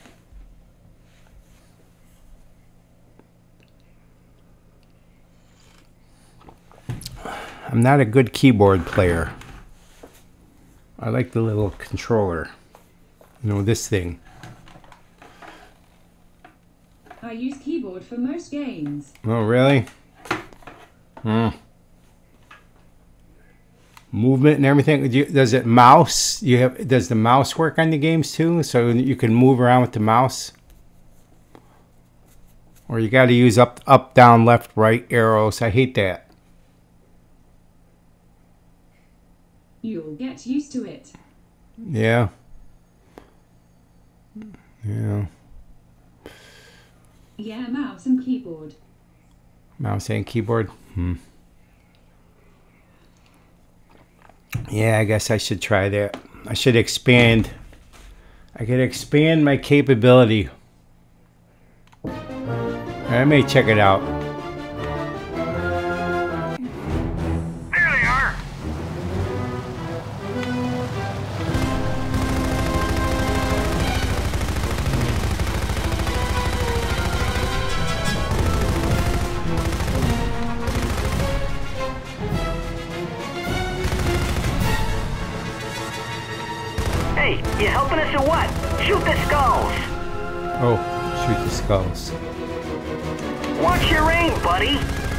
I'm not a good keyboard player. I like the little controller. You know, this thing.
I use keyboard for most games.
Oh, really? Movement and everything. Does it mouse? Does the mouse work on the games too? So you can move around with the mouse? Or you got to use up, down, left, right arrows. I hate that.
You'll get used to it.
Yeah. Yeah.
Yeah, mouse and keyboard.
Mouse and keyboard? Yeah, I guess I should try that. I should expand. I could expand my capability. I may check it out.
There they are.
Hey, you helping us or what? Shoot the skulls.
Oh, shoot the skulls.
Watch your aim, buddy.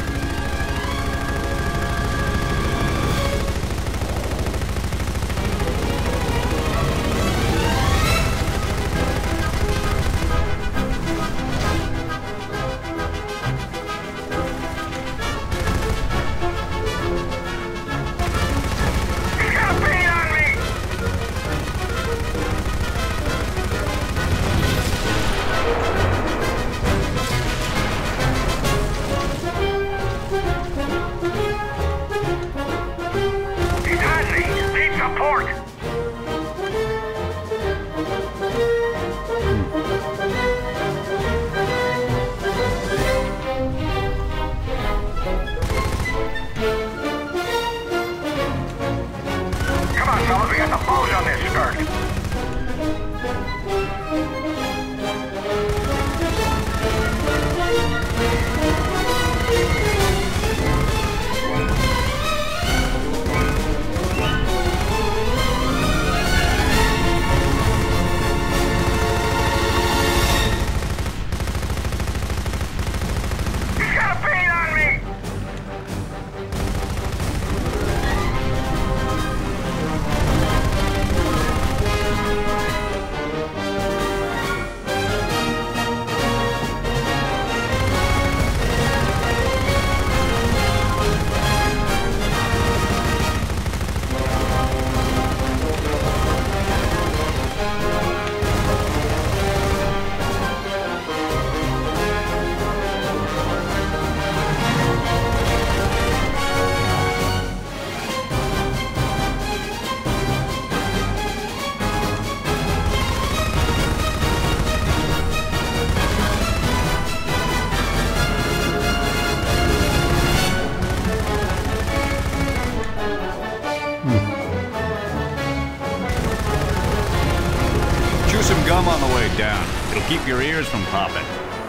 Gum on the way down. It'll keep your ears from popping.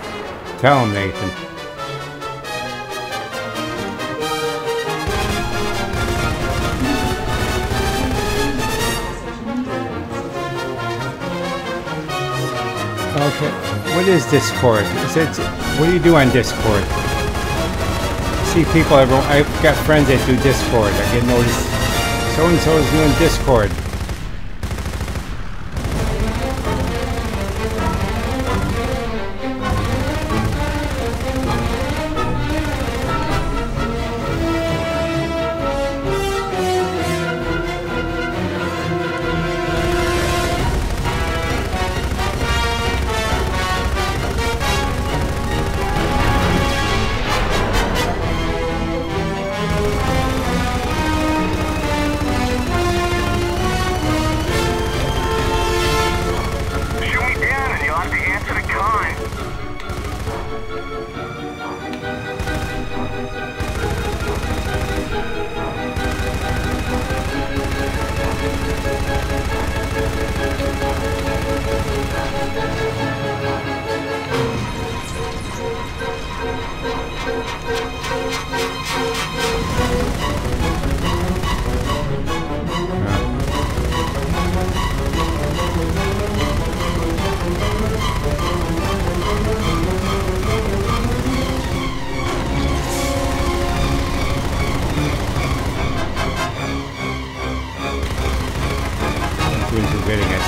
Tell him, Nathan. Okay, what is Discord? What do you do on Discord? See people, I've got friends that do Discord. I get noticed so-and-so is doing Discord.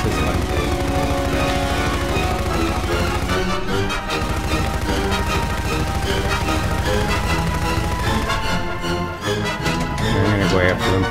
is like. I'm gonna go after them.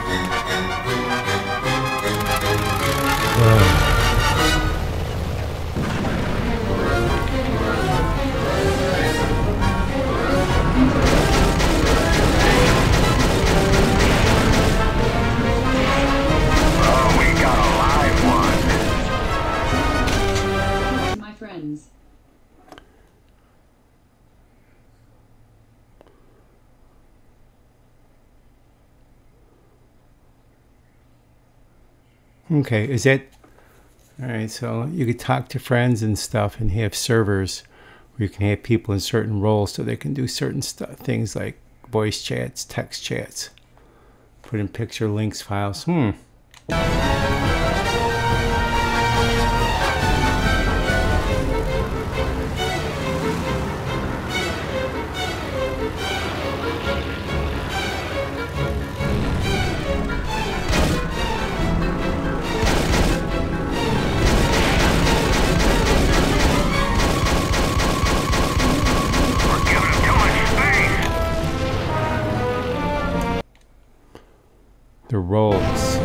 Okay, is it all right? So you could talk to friends and stuff, and have servers where you can have people in certain roles so they can do certain stuff, things like voice chats, text chats, put in picture links, files. The roles.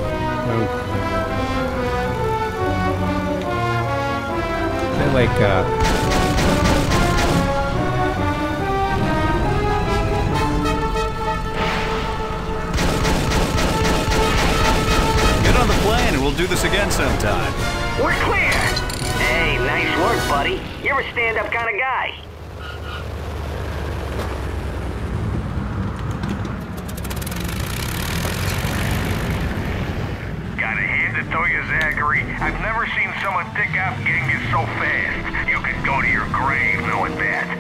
They're like
get on the plane and we'll do this again sometime.
We're clear. Hey, nice work, buddy. You're a stand-up kind of guy.
To you, Zachary, I've never seen someone pick up getting you so fast. You can go to your grave knowing that.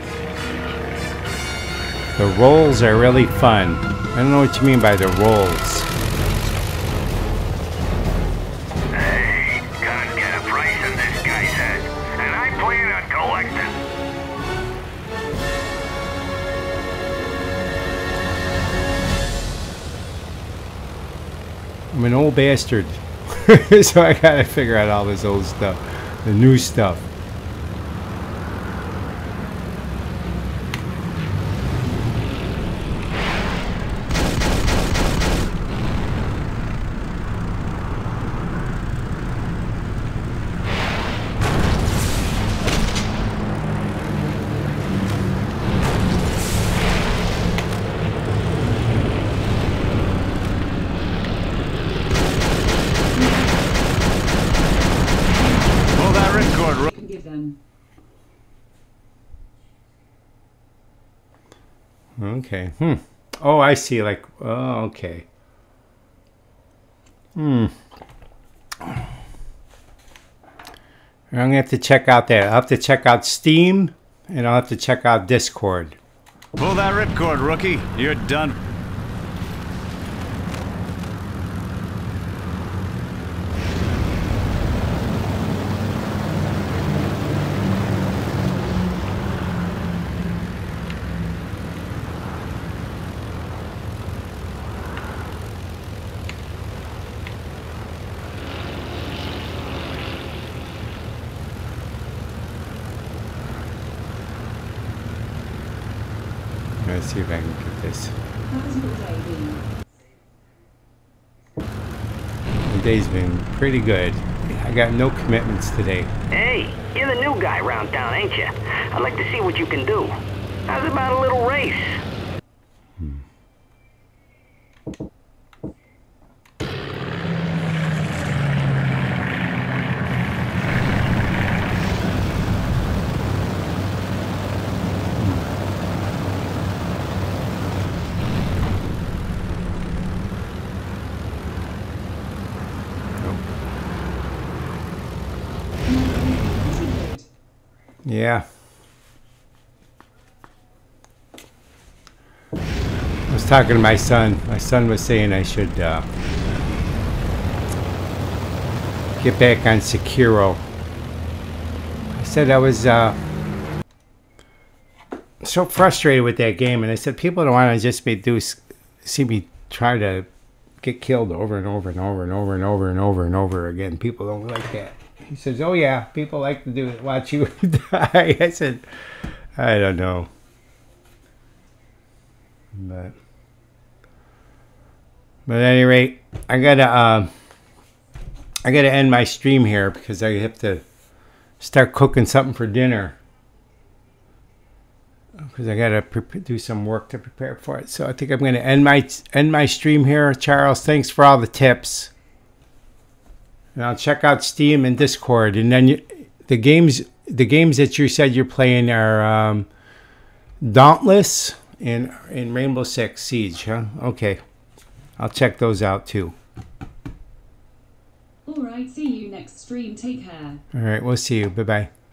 the roles are really fun. I don't know what you mean by the roles.
Hey, can't get a price on this guy's head, and I plan on collecting.
I'm an old bastard. So I gotta figure out all this old stuff, the new stuff. Okay. Oh, I see. Like, oh, okay. I'm gonna have to check out that. I'll have to check out Steam, and I'll have to check out Discord.
Pull that ripcord, rookie. You're done.
Let's see if I can get this. The day's been pretty good. I got no commitments today.
Hey, you're the new guy around town, ain't you? I'd like to see what you can do. How's about a little race?
Yeah. I was talking to my son. My son was saying I should get back on Sekiro. I said I was so frustrated with that game, and I said people don't want to just see me try to get killed over and over and over and over and over and over and over again. People don't like that. He says, oh yeah, people like to do it, watch you die. I said, I don't know. But at any rate, I gotta end my stream here because I have to start cooking something for dinner. Because I gotta do some work to prepare for it. So I think I'm gonna end my stream here. Charles, thanks for all the tips. And I'll check out Steam and Discord. And then the games that you said you're playing are Dauntless and Rainbow Six Siege, huh? Okay, I'll check those out too.
All right, see you next stream. Take care.
All right, we'll see you. Bye bye.